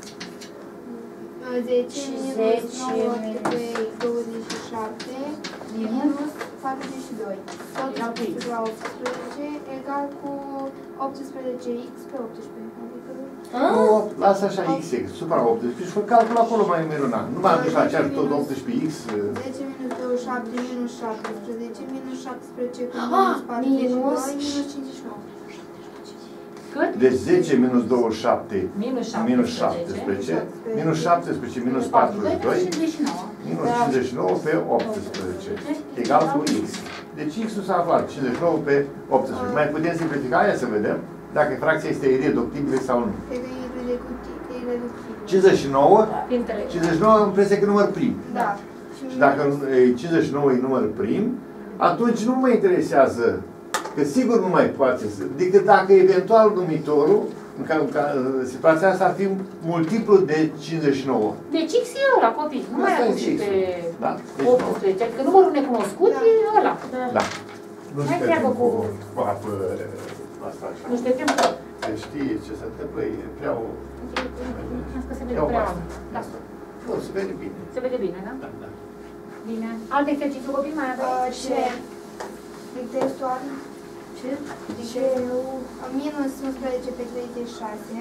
zece
Și
minus
zece
nouă
minus-
pe douăzeci și șapte minus patruzeci și doi. Tot
Egal cu X.
la optsprezece egal cu optsprezece X pe optsprezece. Adică
Nu, lasă așa X, X, supra optsprezece. Și fă calcul acolo mai Miruna. Nu mai aduci la aceeași tot optsprezece X.
zece minus douăzeci și șapte minus șaptesprezece minus șaptesprezece cu
Ah,
minus patruzeci și
minus-
doi minus cincizeci și nouă.
Cât?
Deci zece minus douăzeci și șapte
Minus
minus
șaptesprezece.
șaptesprezece minus șaptesprezece minus patruzeci și doi
cincizeci și nouă.
minus cincizeci și nouă pe optsprezece egal cu X. Deci X-ul s-a aflat cincizeci și nouă pe optsprezece. Mai putem simplifica aia să vedem dacă fracția este ireductibilă sau nu.
Cred că e reductibil. că e reductibil.
cincizeci și nouă,
Dintre.
cincizeci și nouă am impresia că număr prim.
Da.
Și dacă e cincizeci și nouă e număr prim, atunci nu mă interesează, că sigur nu mai poate să, decât dacă eventual numitorul, în ca, ca, situația asta ar fi multiplu de cincizeci și nouă.
Deci X e ăla, copii. Nu mai
Asta
aduc
e
și
X-ul.
pe
Da? Deci
optsprezece. Adică numărul necunoscut
Da.
e ăla.
Da. Nu
Mai
știu
treabă
cu
cu-
cu apă asta așa.
Nu știu, tempo.
Deci știi ce se întâmplă, e prea o...
Am că se vede
prea o
prea.
asta.
Da.
Nu, se vede bine.
Se vede bine, da?
Da, da.
Bine. Alt exercițiu, copii, mai
Uh,
aveți?
ce? Textual.
Ce?
Ce? Minus unsprezece pe treizeci și șase.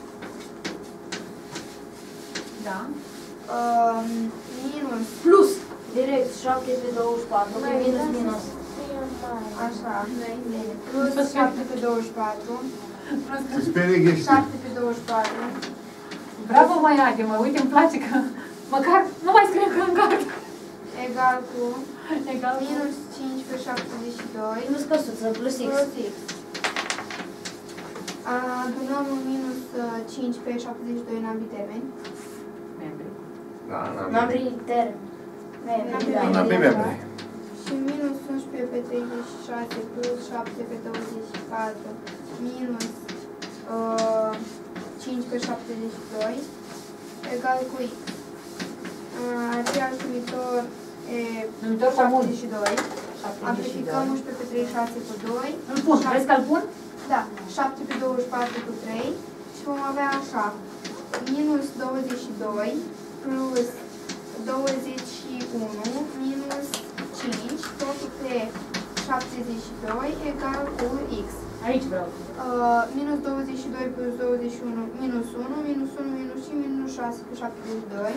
Da.
Um, minus.
Plus. Direct, șapte pe douăzeci și patru. Că minus, minus.
Așa. Plus șapte pe douăzeci și patru.
Se sperie ghești.
șapte pe douăzeci și patru.
Bravo, mai Ade, mă, uite, îmi place că măcar nu mai scriem că în carte.
egal cu
Egal cu...
minus cinci pe șaptezeci și doi
Minus căsuță, plus X.
plus X. Adunăm un minus cinci pe șaptezeci și doi în ambii termeni.
Membri.
Da,
N-am venit termen.
N-am
Membri.
membri.
Și minus unsprezece pe treizeci și șase plus șapte pe douăzeci și patru minus uh, cinci pe șaptezeci și doi egal cu X. Uh, Același numitor e
Numitor comun.
șaptezeci și doi.
șaptezeci și
Amplificăm
doi.
unsprezece pe treizeci și șase cu doi.
Îl pun, vrei că-l pun?
Da, șapte pe douăzeci și patru cu trei și vom avea așa, minus douăzeci și doi plus douăzeci și unu minus cinci, totul pe șaptezeci și doi egal cu X.
Aici vreau.
Uh, minus douăzeci și doi plus douăzeci și unu minus unu, minus unu minus cinci minus șase pe șaptezeci și doi.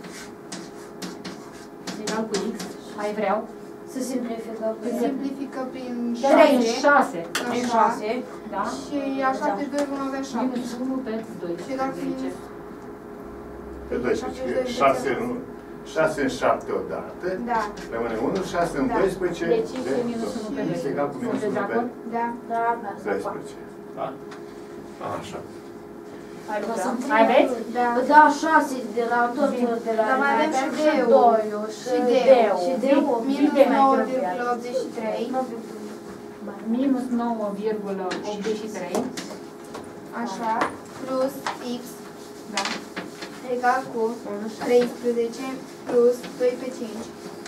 Egal cu X. Mai vreau.
Să simplificăm.
Simplifică prin
trei,
șase.
șase.
Prin
Așa.
șase.
Da?
Și la șaptezeci și doi vom avea șapte.
Minus unu pe
Și egal cu
doisprezece.
minus
Pe doisprezece. șase în șase în șapte odată.
Da,
Rămâne unu, șase în
Da.
doisprezece.
Deci X e minus unu pe
X
doi.
egal cu minus
Sunteți de
unu pe
acord?
da.
Da, da, da.
doisprezece. Da? Așa.
Hai,
Că
Luca.
sunt
Mai aveți?
Da.
Da, șase de la tot de la
Dar mai avem și D-ul.
doi
Și
și
D-ul.
D-ul. Și D-ul.
Minus
D-ul mai
nouă
trebuie.
virgulă optzeci și trei.
Minus nouă virgulă optzeci și trei.
Așa. Plus X
Da.
egal cu treisprezece plus doi pe cinci.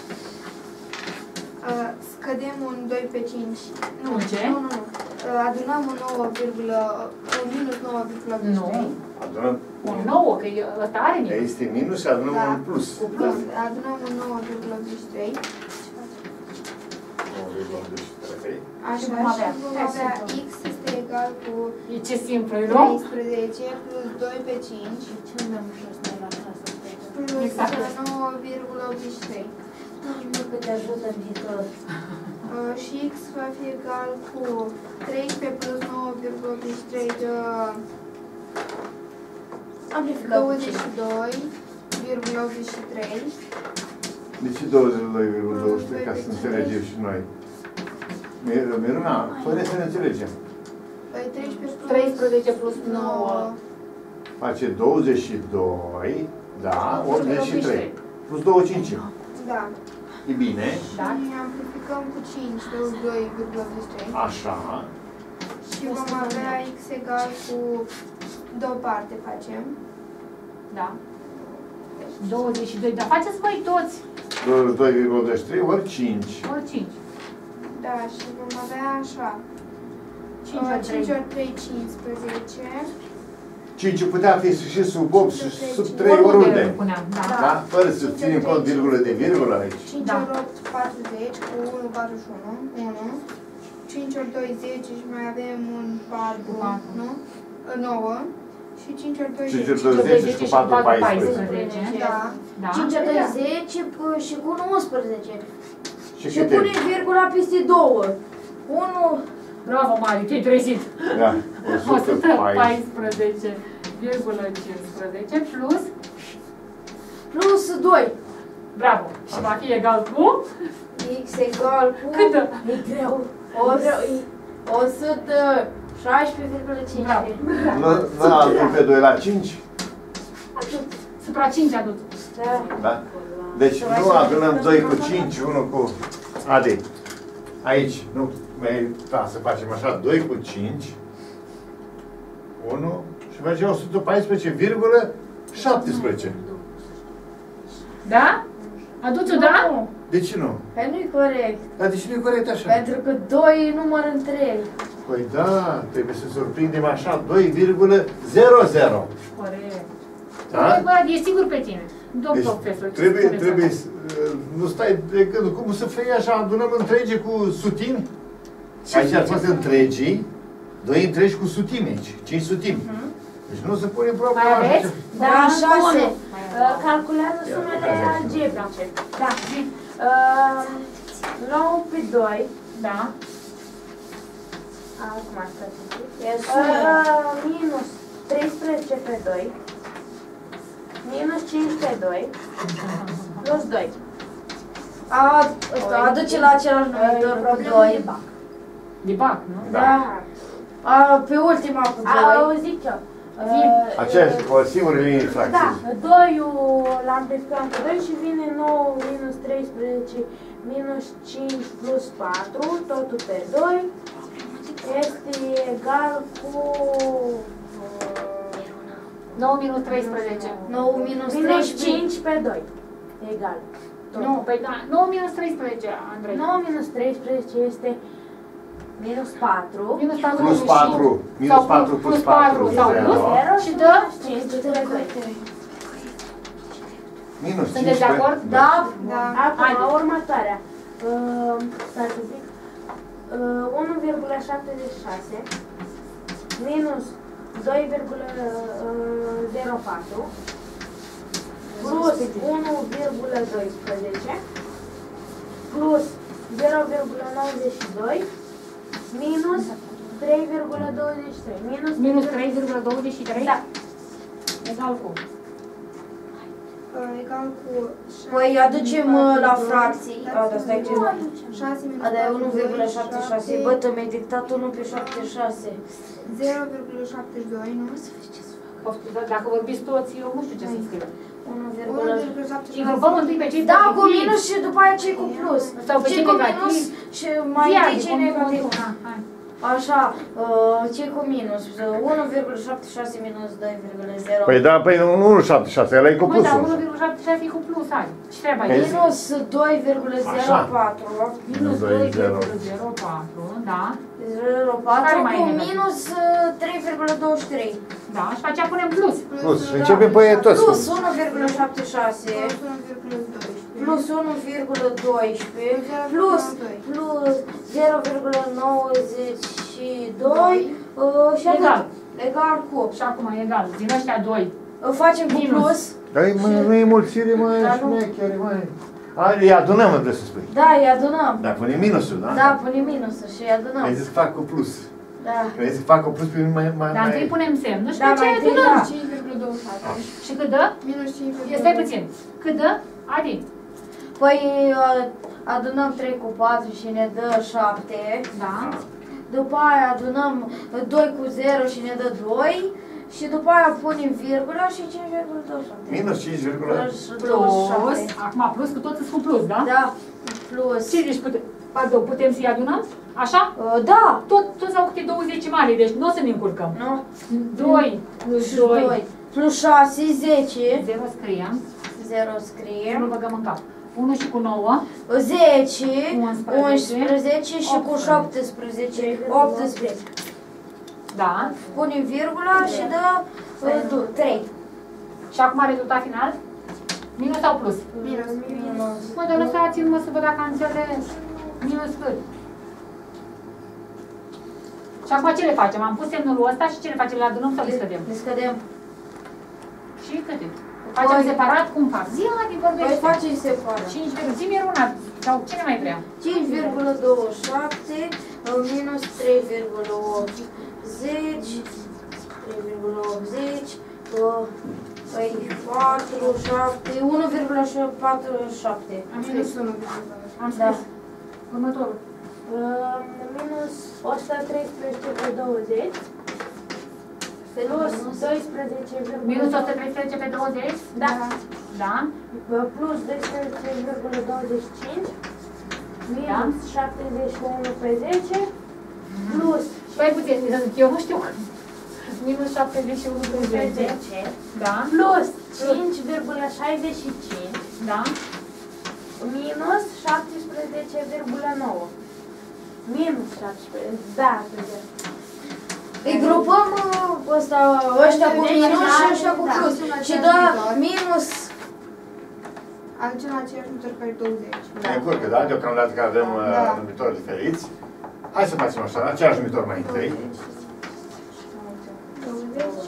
Uh, scădem un doi pe cinci. Nu,
Un ce?
nu, nu, nu. Uh, adunăm un nouă virgulă, un minus nouă virgulă optzeci și trei.
Adunăm
Un nouă, că e- ăsta are minus.
Este minus și adunăm
Da.
un plus.
Cu plus.
Adunăm un nouă virgulă optzeci și trei.
nouă virgulă optzeci și trei.
Așa,
vom avea?
și vom avea X este egal cu
E ce simplu, e, nu?
treisprezece plus doi pe cinci
Ce nu am ușor să la clasă?
plus
Exact.
nouă virgulă optzeci și trei.
Nu că te ajută în viitor.
Uh, și X va fi egal cu treisprezece plus nouă virgulă optzeci și trei de
Amplificăm.
douăzeci și doi virgulă optzeci și trei.
De ce douăzeci și doi virgulă douăzeci și trei? Ca să înțelegem și noi. Mir- Miruna, fără să ne înțelegem.
Păi treisprezece plus
treisprezece plus nouă.
nouă.
Face douăzeci și doi, da, optzeci și trei. Plus două cinci.
Da.
E bine.
Da?
Și amplificăm cu cinci, douăzeci și doi virgulă optzeci și trei.
Așa.
Și vom avea X egal cu două parte facem.
Da. douăzeci și doi. Dar faceți voi toți.
douăzeci și doi virgulă optzeci și trei ori cinci.
Ori cinci.
Da, și vom avea așa.
cinci ori
cinci
trei.
ori trei, cincisprezece.
cinci putea fi și sub opt și sub trei
Oriunde
oriunde.
îl puneam, da.
Da? Fără să ținem cont virgulă de virgulă aici.
cinci
Da.
ori opt, patruzeci, cu unu, patruzeci și unu, unu. cinci ori doi, zece și mai avem un patru,
patru.
nu? nouă. Și cinci ori doi,
cinci ori
zece.
doi, zece și cu patru, paisprezece.
Da.
Da.
cinci ori doi, zece p- și cu unu, unsprezece.
Și
Și
câte?
pune virgula peste două. unu,
Bravo, Mari, te-ai trezit.
Da,
o
o
sută
sută paisprezece.
paisprezece virgulă cincisprezece plus,
plus doi.
bravo, și va fi egal cu,
X egal cu...
cât dă?
E greu. O, o sută șaisprezece virgulă cinci.
Bravo.
Nu, nu altul pe doi la cinci?
Supra cinci adus.
Da.
Da? Deci nu adunăm doi cu cinci, unu cu... Adi, aici, nu mai da, să facem așa, doi cu cinci, unu și face o sută paisprezece virgulă șaptesprezece.
Da? Aduți-o, da?
De ce nu?
Păi nu-i corect.
Dar de ce nu e corect așa?
Pentru că doi e număr întreg.
Păi da, trebuie să surprindem așa, doi virgulă zero zero.
Corect.
Da?
Bă, e sigur pe tine. Domn
Deci
profesor, ce
trebuie,
spuneți
trebuie,
acum?
să, nu stai de gând, cum să fie așa, adunăm întregi cu sutimi? Aici ar fost întregii, doi întregi cu sutimi aici, cinci sutimi. Deci nu se pune problema.
Mai aveți?
Da, șase.
Uh, calculează sumele algebrice.
Da.
Uh, nouă pe doi.
Da.
Acum asta
E
uh,
sumă.
minus treisprezece pe doi. Minus cinci pe doi. Plus doi.
A, ăsta, aduce la același numitor cu doi.
De bac, nu?
Da. A, pe ultima cu
A,
doi.
zic eu.
Aceeași, cu o singură linie
Da,
fracțiune.
doiul l-am pescat cu doi și vine nouă minus treisprezece minus cinci plus patru, totul pe doi, este egal cu
nouă minus treisprezece.
nouă minus
minus
treisprezece.
cinci pe doi, egal.
Nu, păi da, nouă minus treisprezece, Andrei.
nouă minus treisprezece este minus patru,
Minus patru
Plus
și-
patru, minus
sau
patru plus patru,
sau
zero.
plus
zero
și dă.
cinci pe doi.
Minus
Sunteți
cinci
de
pe-
acord?
Da.
Da.
Acum,
Haide.
următoarea. Uh, stai să zic. Uh, unu virgulă șaptezeci și șase minus doi virgulă zero patru plus unu virgulă doisprezece plus zero virgulă nouăzeci și doi minus trei virgulă douăzeci și trei. Minus,
Minus trei virgulă douăzeci și trei?
Da.
Egal cu.
Uh, egal cu
Păi aducem uh, la fracții. A, da, stai ce...
șase minus
A, da, e
patru,
unu virgulă șaptezeci și șase. Bă, tă mi-ai dictat unu pe șaptezeci și șase.
zero virgulă șaptezeci și doi, nu?
Poftim, da, dacă vorbiți toți, eu nu știu ce să scriu.
unu
unu
virgulă...
virgulă șaptezeci
Și
și
grupăm
șase.
întâi pe cei
Da, cu
pozitivi.
minus și după aia cei cu plus.
Sau pe
Cei
cei
cu
negativi.
minus și mai
Zi,
întâi
Adi,
cei
cum-
negativi.
cum- ha, hai.
Așa, uh, cei cu minus. unu virgulă șaptezeci și șase minus doi virgulă zero.
Păi da, păi unu virgulă șaptezeci și șase, ăla e cu
Măi, dar
plusul.
unu virgulă șaptezeci și șase e cu plus, hai. Ce treaba
Păi
e?
Minus doi virgulă zero patru.
Minus
doi,
doi
zero.
virgulă zero patru, da.
zero patru
Care mai e
cu
negativ?
minus trei virgulă douăzeci și trei.
Da, și pe aceea punem plus.
Plus. Și începem pe ei toți.
Plus unu virgulă șaptezeci și șase.
Plus unu virgulă doisprezece.
Plus unu virgulă doisprezece. Plus, plus zero virgulă nouăzeci și doi. Uh, și
Egal.
atât. Egal cu.
Și acum e egal. Din ăștia doi.
Îl facem cu
Minus.
plus.
Dar e, mă, nu e mulțire, mă,
Da, nu.
șmechere, mă. A, îi adunăm, mă, vreau să spui.
Da, îi adunăm.
Da, punem minusul, da?
Da, punem minusul și îi adunăm.
Ai zis că fac cu plus.
Da.
Că ai zis că fac cu plus, pe mine mai... mai,
Dar
mai...
întâi punem semnul și
Da,
pe aceea
mai întâi,
adunăm.
da.
cinci virgulă douăzeci și șase.
Și cât dă?
Minus cinci virgulă
E, stai puțin. Cât dă? Adi.
Păi uh, adunăm trei cu patru și ne dă șapte.
Da.
După aia adunăm doi cu zero și ne dă doi. Și după aia punem virgulă și cinci virgulă douăzeci și șapte.
Minus cinci virgulă...
Plus. Acum plus, că toți sunt cu plus, da?
Da, plus.
Ce zici? Putem, pardon, putem să-i adunăm? Așa?
Uh, da,
Tot, toți au câte două decimale, deci nu o să ne încurcăm.
nu?
doi plus
Și
doi.
doi. Plus șase, zece.
zero scriem.
zero
Nu
scriem.
băgăm în cap. unu și cu nouă.
zece,
unsprezece,
unsprezece și cu
optsprezece.
șaptesprezece, optsprezece.
Da.
Punem virgula și dă uh, trei.
Și acum rezultat final? Minus sau plus?
Minus.
Minus.
Mă, dar lăsați-mă să văd dacă am înțeles. Minus cât? Și acum ce le facem? Am pus semnul ăsta și ce le facem? Le adunăm sau le scădem?
Le scădem.
Și câte? Facem
Păi-
separat? Cum fac? Zi, Adi,
Păi
vorbește.
facem separat.
cinci virgulă zi mi una. Sau cine mai vrea?
cinci virgulă douăzeci și șapte minus trei virgulă optzeci, trei virgulă optzeci, păi patru, șapte, unu virgulă patruzeci și șapte.
Am
Minus
scris.
unu.
Am
Da.
scris. Următorul.
Uh, minus o sută treisprezece pe douăzeci plus doisprezece virgulă
Minus o sută treisprezece pe douăzeci?
Da.
Da.
Uh, plus doisprezece virgulă douăzeci și cinci minus șaptezeci și unu pe zece plus
Păi puțin, eu nu știu. Minus șaptezeci și unu pe zece.
zece
Da.
plus cinci virgulă șaizeci și cinci
Da.
minus șaptesprezece virgulă nouă. Minus șaptesprezece, da, cred.
Îi grupăm uh, ăsta, ăștia cu minus și ăștia cu
Da.
plus. Și dă minus.
Aducem la aceeași numitor care douăzeci.
Ne încurcă, da? Deocamdată că avem uh,
Da.
numitori diferiți. Hai să facem așa, același numitor mai întâi.
douăzeci,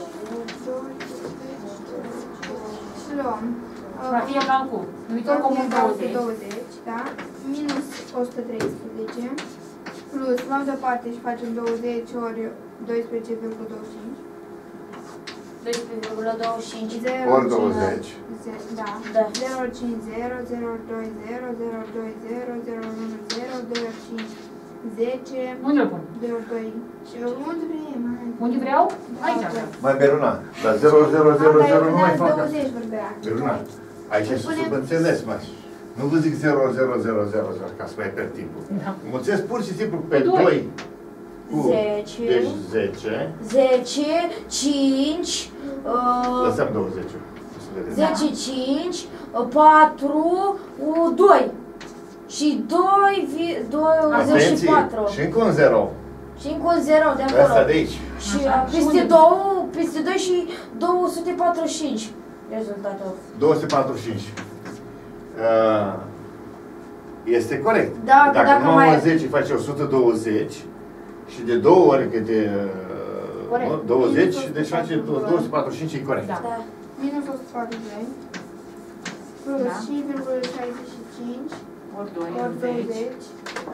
și luăm.
Va fi egal cu numitor comun douăzeci.
douăzeci, da? Minus o sută treisprezece. Plus, luăm deoparte și facem douăzeci ori doisprezece virgulă douăzeci și cinci.
doisprezece virgulă douăzeci și cinci.
Ori douăzeci.
Da.
Da.
zero ori cinci, zero, zero ori doi, zero, zero ori doi, zero, zero ori unu, zero, doi ori cinci, zece,
Unde îl pun?
doi ori doi. Și unde vrei, mai?
Unde vreau? Aici vreau.
Mai Beruna, la zero, zero, zero, zero nu mai fac asta.
douăzeci vorbea.
Beruna, aici e subînțeles, mă. Nu vă zic zero, zero, zero, zero, zero, ca să mai pierd timpul.
Da.
Mulțesc pur și simplu pe
Doi.
doi. Cu,
zece.
deci zece.
zece, cinci, uh,
Lăsăm douăzeci. Să vedem.
zece, cinci, patru, doi. Și doi, douăzeci și
Atenție,
patru.
și încă un zero.
Și încă un zero de
Asta
acolo.
de aici.
Și
Așa.
uh, peste două, peste doi și două sute patruzeci și cinci. Rezultatul.
două sute patruzeci și cinci. Uh, Este corect.
Da, că
Dacă
dacă
nouă
mai-
zece face o sută douăzeci și de două ori câte uh,
Corect.
nu, douăzeci, deci face două sute patruzeci și cinci, e corect.
Da.
Da.
Minus o sută patruzeci și doi. Plus
Da.
cinci virgulă șaizeci și cinci.
Ori doi,
Ori
ori zece.
douăzeci.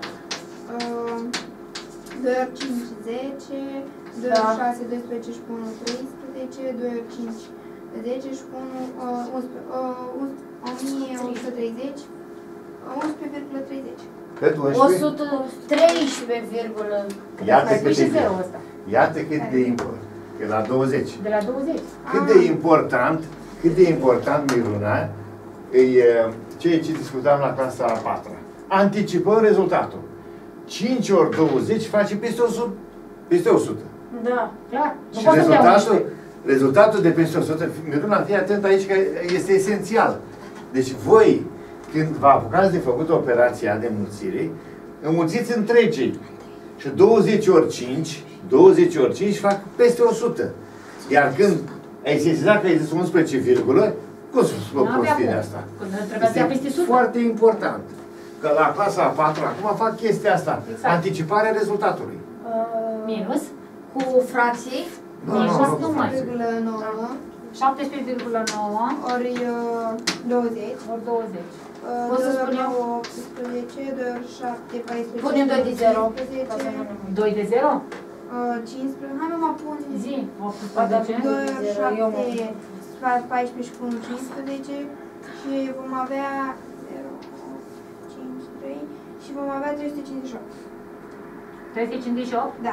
Uh, doi ori cinci, zece. doi
Da.
ori șase, doisprezece și unu, treisprezece. doi ori cinci, zece și unu, uh, unsprezece, uh, o mie o sută treizeci. unsprezece virgulă treizeci.
Cât?
o
unsprezece?
sută treisprezece virgulă.
Iată
Mai
cât
pui și
de,
zero ăsta.
iată cât de important. Că la douăzeci.
De la douăzeci.
Cât de important, cât de important, Miruna, e uh, ceea ce discutam la clasa a patra. Anticipăm rezultatul. cinci ori douăzeci face peste o sută. Peste o sută.
Da.
Clar. Nu
Și
pot să dea
rezultatul,
unsprezece.
rezultatul de peste o sută, Miruna, fii atent aici că este esențial. Deci voi, când vă apucați de făcut operația de înmulțire, înmulțiți întregii. Și douăzeci ori cinci, douăzeci ori cinci fac peste o sută. Iar când ai sesizat că ai zis unsprezece virgulă, cum să spun
N-avea
prostirea
cum.
asta?
Când trebuia să ia peste
Este
sută.
foarte important. Că la clasa a patra acum fac chestia asta.
Exact.
Anticiparea rezultatului.
Uh,
Minus
Cu fracții.
Nu,
Minus
nu, nu,
nu
nu.
mai.
virgulă nouă.
șaptesprezece virgulă nouă
Ori uh, douăzeci.
ori douăzeci.
Uh,
Poți să
doi ori
spun eu?
nouă, optsprezece. doi ori șapte, paisprezece.
Punem doi de zero.
cincisprezece,
Ca să nu ne uit.
doi de zero?
uh, cincisprezece. Hai mă, mă pun.
Zi.
Ba, da,
optsprezece.
doi ori
zero, eu mă-
șapte, paisprezece și cu unu, cincisprezece. Și vom avea zero, cinci, trei. Și vom avea trei sute cincizeci și opt.
trei sute cincizeci și opt?
Da.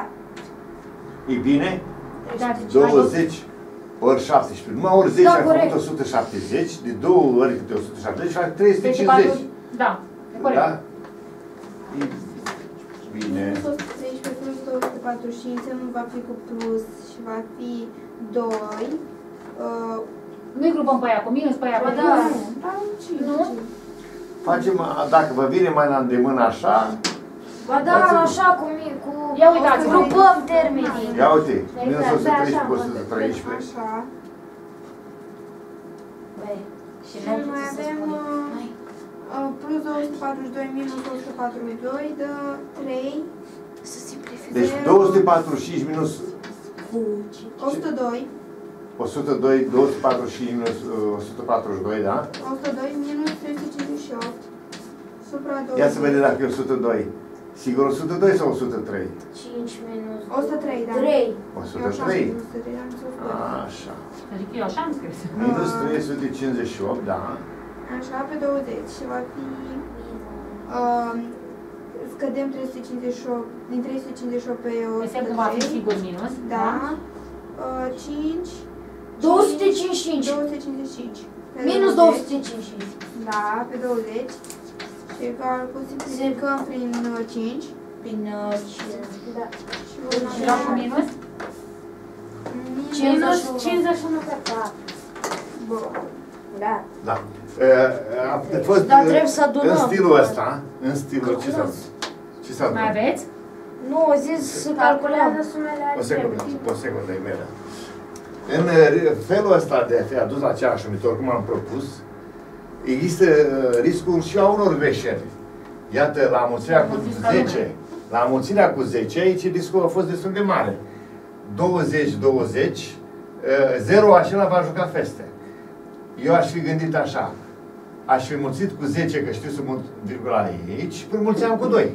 E bine?
Da.
douăzeci ori șaptesprezece. Numai ori zece
Da,
a
corect.
făcut o sută șaptezeci, de două ori câte o sută șaptezeci fac trei sute
Deci
cincizeci.
patru- Da. E corect.
Da? E bine.
Minus o sută treisprezece plus două sute patruzeci și cinci nu va fi cu plus și va fi doi. Uh,
Nu-i grupăm pe aia cu minus, pe aia
Ba
cu
da.
plus.
nu, dar cinci.
Nu?
Facem, dacă vă vine mai la îndemână așa,
Ba da, așa cu, mi- cu
Ia uitați-vă.
grupăm termenii.
ia uite, minus
Exact,
o sută treisprezece
așa,
cu o sută treisprezece.
Așa.
Băi, și
Și
n-ai
mai
putut să
avem
spunem.
uh,
Hai.
uh, plus două sute patruzeci și doi minus două sute patruzeci și doi dă trei.
Să simplificăm.
Deci două sute patruzeci și cinci minus
o sută doi.
o sută doi, două sute patruzeci și cinci minus uh, o sută patruzeci și doi, da?
o sută doi minus trei sute cincizeci și opt. Supra douăzeci.
Ia să vedem dacă e o sută doi. Sigur o sută doi sau o sută trei?
cinci minus
o sută trei, da.
trei.
o
Eu
sută
așa
trei.
am scris, o sută trei, am scris o sută doi.
Așa.
Adică eu așa am scris.
Minus trei sute cincizeci și opt, da.
Așa, pe douăzeci și va fi... Uh, scădem trei sute cincizeci și opt, din trei sute cincizeci și opt pe o
Înseamnă
sută
că va fi
trei.
sigur minus.
Da. Uh, cinci.
două sute cincizeci și cinci.
două sute cincizeci și cinci. Pe
Minus două sute cincizeci și cinci.
Da, pe douăzeci. Și egal cu simplificăm prin uh, cinci.
Prin uh, cinci. Da.
Și vom
Și la cu
avea
minus?
Minus
cincizeci și unu pe patru.
Bun.
Da.
Da. Uh, a fost
Dar trebuie să adunăm.
în stilul ăsta, în stilul, ce s-a ce s-a
Mai aveți?
Nu, o zis să calculăm.
Calculează sumele
O secundă,
algebre.
o secundă, Imerea. În uh, felul ăsta de a fi adus la același numitor, cum am propus, există uh, riscul și a unor greșeli. Iată, la mulțirea cu zece, la mulțirea cu zece, aici riscul a fost destul de mare. douăzeci, douăzeci, zero acela va juca feste. Eu aș fi gândit așa, aș fi mulțit cu zece, că știu să mult virgula aici, și până mulțeam cu doi.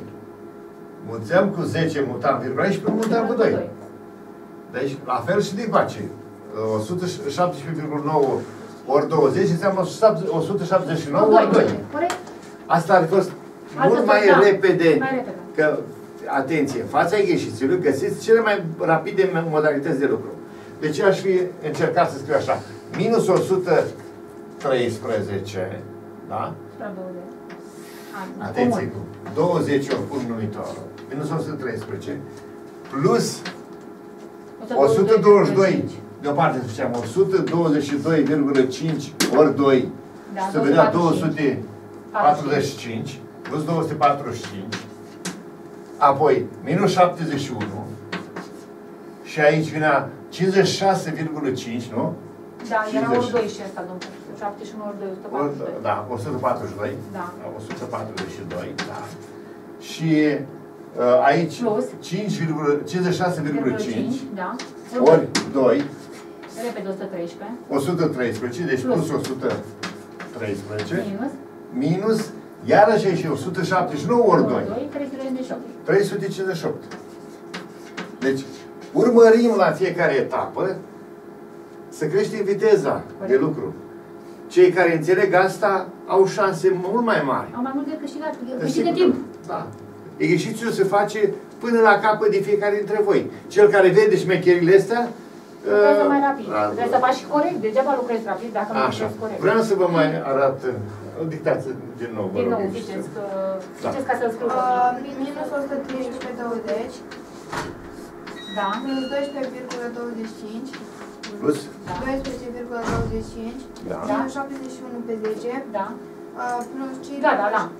Mulțeam cu zece, mutam virgula aici și până mulțeam cu doi. Deci, la fel și de coace. o sută șaptesprezece virgulă nouă ori douăzeci înseamnă o sută șaptezeci și nouă ori doi.
Corect?
Asta ar fi fost
Altă
mult mai
da.
repede.
Mai repede.
Că, atenție, în fața ieșiților găsiți cele mai rapide modalități de lucru. Deci aș fi încercat să scriu așa. Minus o sută treisprezece, da? Atenție, cu douăzeci ori pun numitorul. Minus o sută treisprezece plus o sută douăzeci și doi. De o parte ziceam o sută douăzeci și doi virgulă cinci ori doi.
Da,
să vedea două sute patruzeci și cinci plus două sute patruzeci și cinci. Apoi minus șaptezeci și unu. Și aici vine cincizeci și șase virgulă cinci, nu?
Da, era ori doi și ăsta, domnule. șaptezeci și unu ori doi, o sută patruzeci și doi.
Da, o sută patruzeci și doi.
Da.
o sută patruzeci și doi, da. Și uh, aici
plus
cincizeci și șase virgulă cinci
da.
ori doi.
Repede o sută treisprezece.
o sută treisprezece, deci plus, plus o sută treisprezece.
Minus.
Minus, iarăși aici o sută șaptezeci și nouă ori doi.
trei sute cincizeci și opt.
trei sute cincizeci și opt. Deci, urmărim la fiecare etapă să creștem viteza de lucru. Cei care înțeleg asta au șanse mult mai mari.
Au mai mult de câștigat, câștigă timp.
Da. Exercițiul se face până la capăt de fiecare dintre voi. Cel care vede șmecherile astea,
lucrează mai rapid.
Da,
trebuie să faci și corect. Degeaba lucrezi rapid dacă nu lucrezi corect.
Vreau să vă mai arăt. Dictați din nou, vă
Din
rog.
nou, ziceți că...
Da.
Ziceți ca să-l scriu.
Uh, minus o sută treisprezece pe douăzeci.
Da.
Minus doisprezece virgulă douăzeci și cinci.
Plus?
Da.
doisprezece virgulă douăzeci și cinci.
Da.
Minus șaptezeci și unu pe zece.
Da.
Uh, plus cinci.
Da, da, da.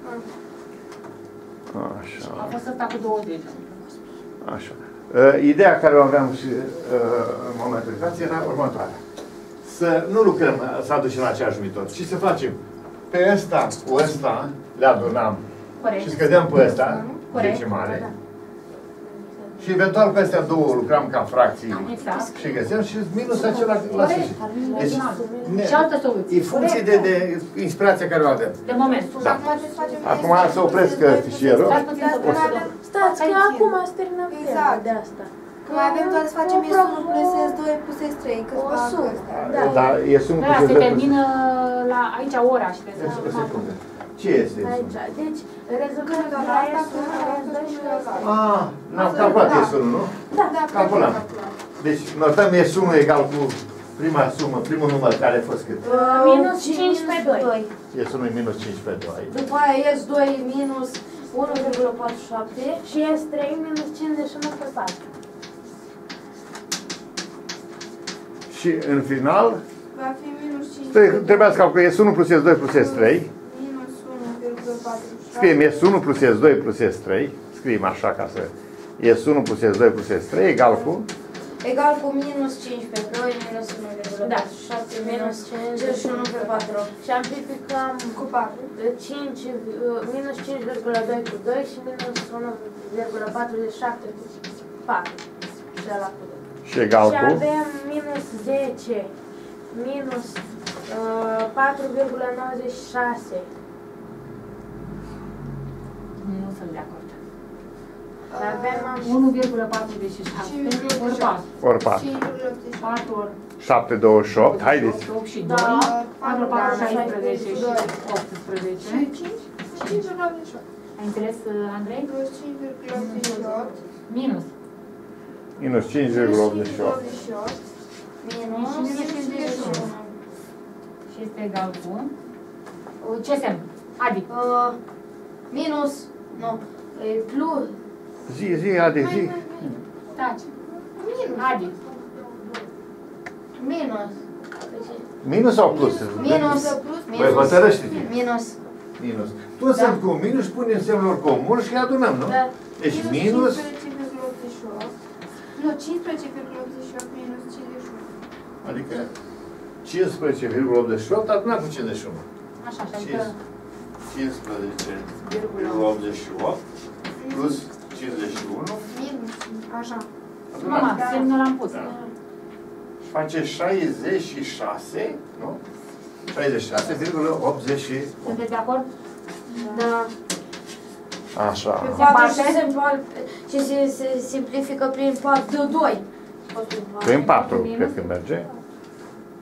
Așa.
A fost ăsta cu douăzeci.
Așa. Uh, ideea care o aveam și uh, în momentul de față era următoarea. Să nu lucrăm, să aducem la aceeași metodă, ci să facem pe ăsta cu ăsta, le adunam.
Corect.
Și scădeam pe ăsta,
Corect.
decimale. Și eventual pe astea două lucram ca fracții.
Exact.
Și găseam și minus acela la sfârșit. Deci, ne,
și altă soluție.
e funcție de, de inspirația care o avem.
De moment.
Da. Acum să opresc fișierul.
Stați, că acum să terminăm
Exact.
de asta.
Că mai avem doar să facem S unu plus S doi plus S trei, câțiva astea.
Da, e sunt
Da, se termină la aici ora și trebuie să facem.
Ce este?
Aici. Deci, rezultatul
Când
la
asta,
S unu, S doi și S unu.
Ah, n-am calculat S unu, nu?
Da, da,
Calculam. Deci, notăm S unu egal cu prima sumă, primul număr care a fost cât?
Minus cinci pe doi.
S unu e minus cinci pe doi.
După aia S doi minus unu virgulă patruzeci și șapte.
Și S trei minus cincizeci și unu pe patru.
Și în final,
va fi minus cinci.
trebuia să calculăm S unu plus S doi plus S trei.
Minus unu virgulă patruzeci și șapte.
Scriem S unu plus S doi plus S trei. Scriem așa ca să... S unu plus S doi plus S trei egal cu...
Egal cu minus cinci pe doi, minus unu virgulă patruzeci și șapte, minus cincizeci și unu pe patru.
Și amplificăm
Cu patru.
cinci, minus cinci virgulă doi cu doi și minus unu virgulă patruzeci și șapte cu patru. Și ăla cu doi.
Și egal
Și
cu...
avem minus zece, minus uh, patru virgulă nouăzeci și șase.
Nu sunt de acord.
Avem
unu virgulă patruzeci și șapte ori patru.
Ori patru.
cinci virgulă optzeci și șapte.
patru ori
șapte, douăzeci și opt. Haideți.
opt și
Da.
doi. patru, patru,
Da,
șaisprezece și
doi.
optsprezece.
Și cinci? cinci virgulă optzeci și opt.
Ai înțeles, Andrei?
Plus cinci virgulă optzeci și opt.
Minus.
Minus cinci virgulă optzeci și opt.
optzeci și opt.
Minus cincizeci și unu.
Și este egal cu... Ce semn? Adică.
Uh, minus, nu, e plus,
Zi, zi, Adi, zi.
Taci.
Minus.
Adi.
minus,
Minus sau plus?
minus,
Băi,
minus,
hotărăște-te.
minus,
Minus. Toți sunt cu minus, punem semnul comun și le adunăm, nu?
da,
Deci minus...
cincisprezece virgulă optzeci și opt. Nu, cincisprezece virgulă optzeci și opt minus cincizeci și unu.
Adică cincisprezece virgulă optzeci și opt adunat cu cincizeci și unu.
Așa, așa, adică...
cincisprezece virgulă optzeci și opt plus cincizeci și unu.
Minus. Așa.
Mama, semnul l-am pus.
Da. Face șaizeci și șase, nu? șaizeci și șase virgulă optzeci și opt.
Sunteți de acord?
da.
Așa.
patru și se, și se, se simplifică prin patru, doi.
Prin patru, cred că merge.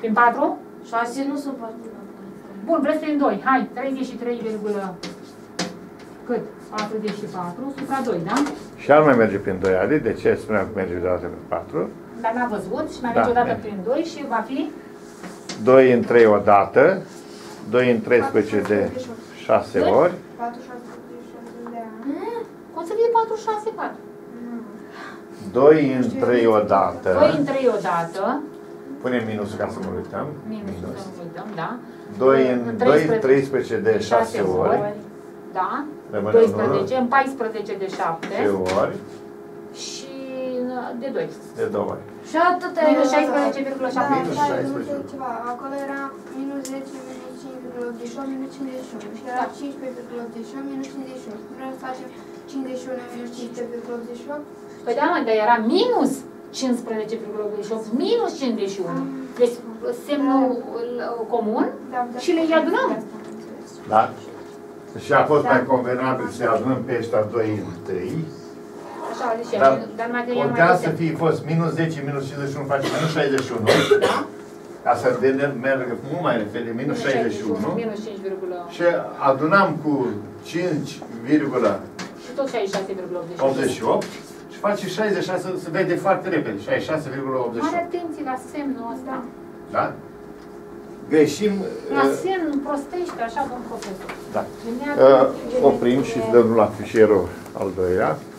Prin patru?
șase nu sunt patru.
Bun, vreți prin doi. Hai, treizeci și trei, cât? patruzeci și patru supra doi, da?
Și ar mai merge prin doi, Adi, de ce spuneam că merge deodată prin patru?
Dar n-a văzut și mai
Da,
merge odată
merge.
prin doi și va fi
doi în trei odată, doi în treisprezece de șase
Doi?
ori,
patru, șase, de ani.
cum să fie patru, șase, patru?
doi în trei odată,
doi în trei odată,
punem minusul ca să nu uităm,
minus, să nu uităm, da?
doi în doi, treisprezece de șase ori,
Da?
rămâne
doisprezece, în paisprezece de șapte
unu ori,
și de doi.
de două ori.
Și atât
Minus șaisprezece virgulă
Da,
șapte.
Minus
stai, nu
șaisprezece.
știu ceva. Acolo era minus zece, minus cinci virgulă optzeci și opt, minus cincizeci și unu. Și era cincisprezece virgulă optzeci și opt, minus cincizeci și unu. Vrem să facem cincizeci și unu minus cincisprezece virgulă optzeci și opt.
Păi da, mă, dar era minus cincisprezece virgulă optzeci și opt, minus cincizeci și unu. Deci semnul uh, comun
Da, da.
și le adunăm.
Da? Și a fost mai convenabil să adunăm pe ăștia doi întâi,
Așa, deci,
dar
dar mai că el mai
putea să
găsea.
fie fost minus zece, minus cincizeci și unu, face minus șaizeci și unu,
Da?
ca să de- meargă mult mai repede, minus șaizeci și unu,
Minus cinci virgulă
și adunam cu cinci virgulă
și tot șaizeci și șase virgulă optzeci
optzeci și opt și face șaizeci și șase, se vede foarte repede, șaizeci și șase virgulă optzeci și
Mare
opt.
atenție la semnul ăsta.
Da? Greșim.
La
uh,
semn prostește, așa, domn profesor.
Da.
Gândeam-
Uh, oprim și dăm la fișierul al doilea.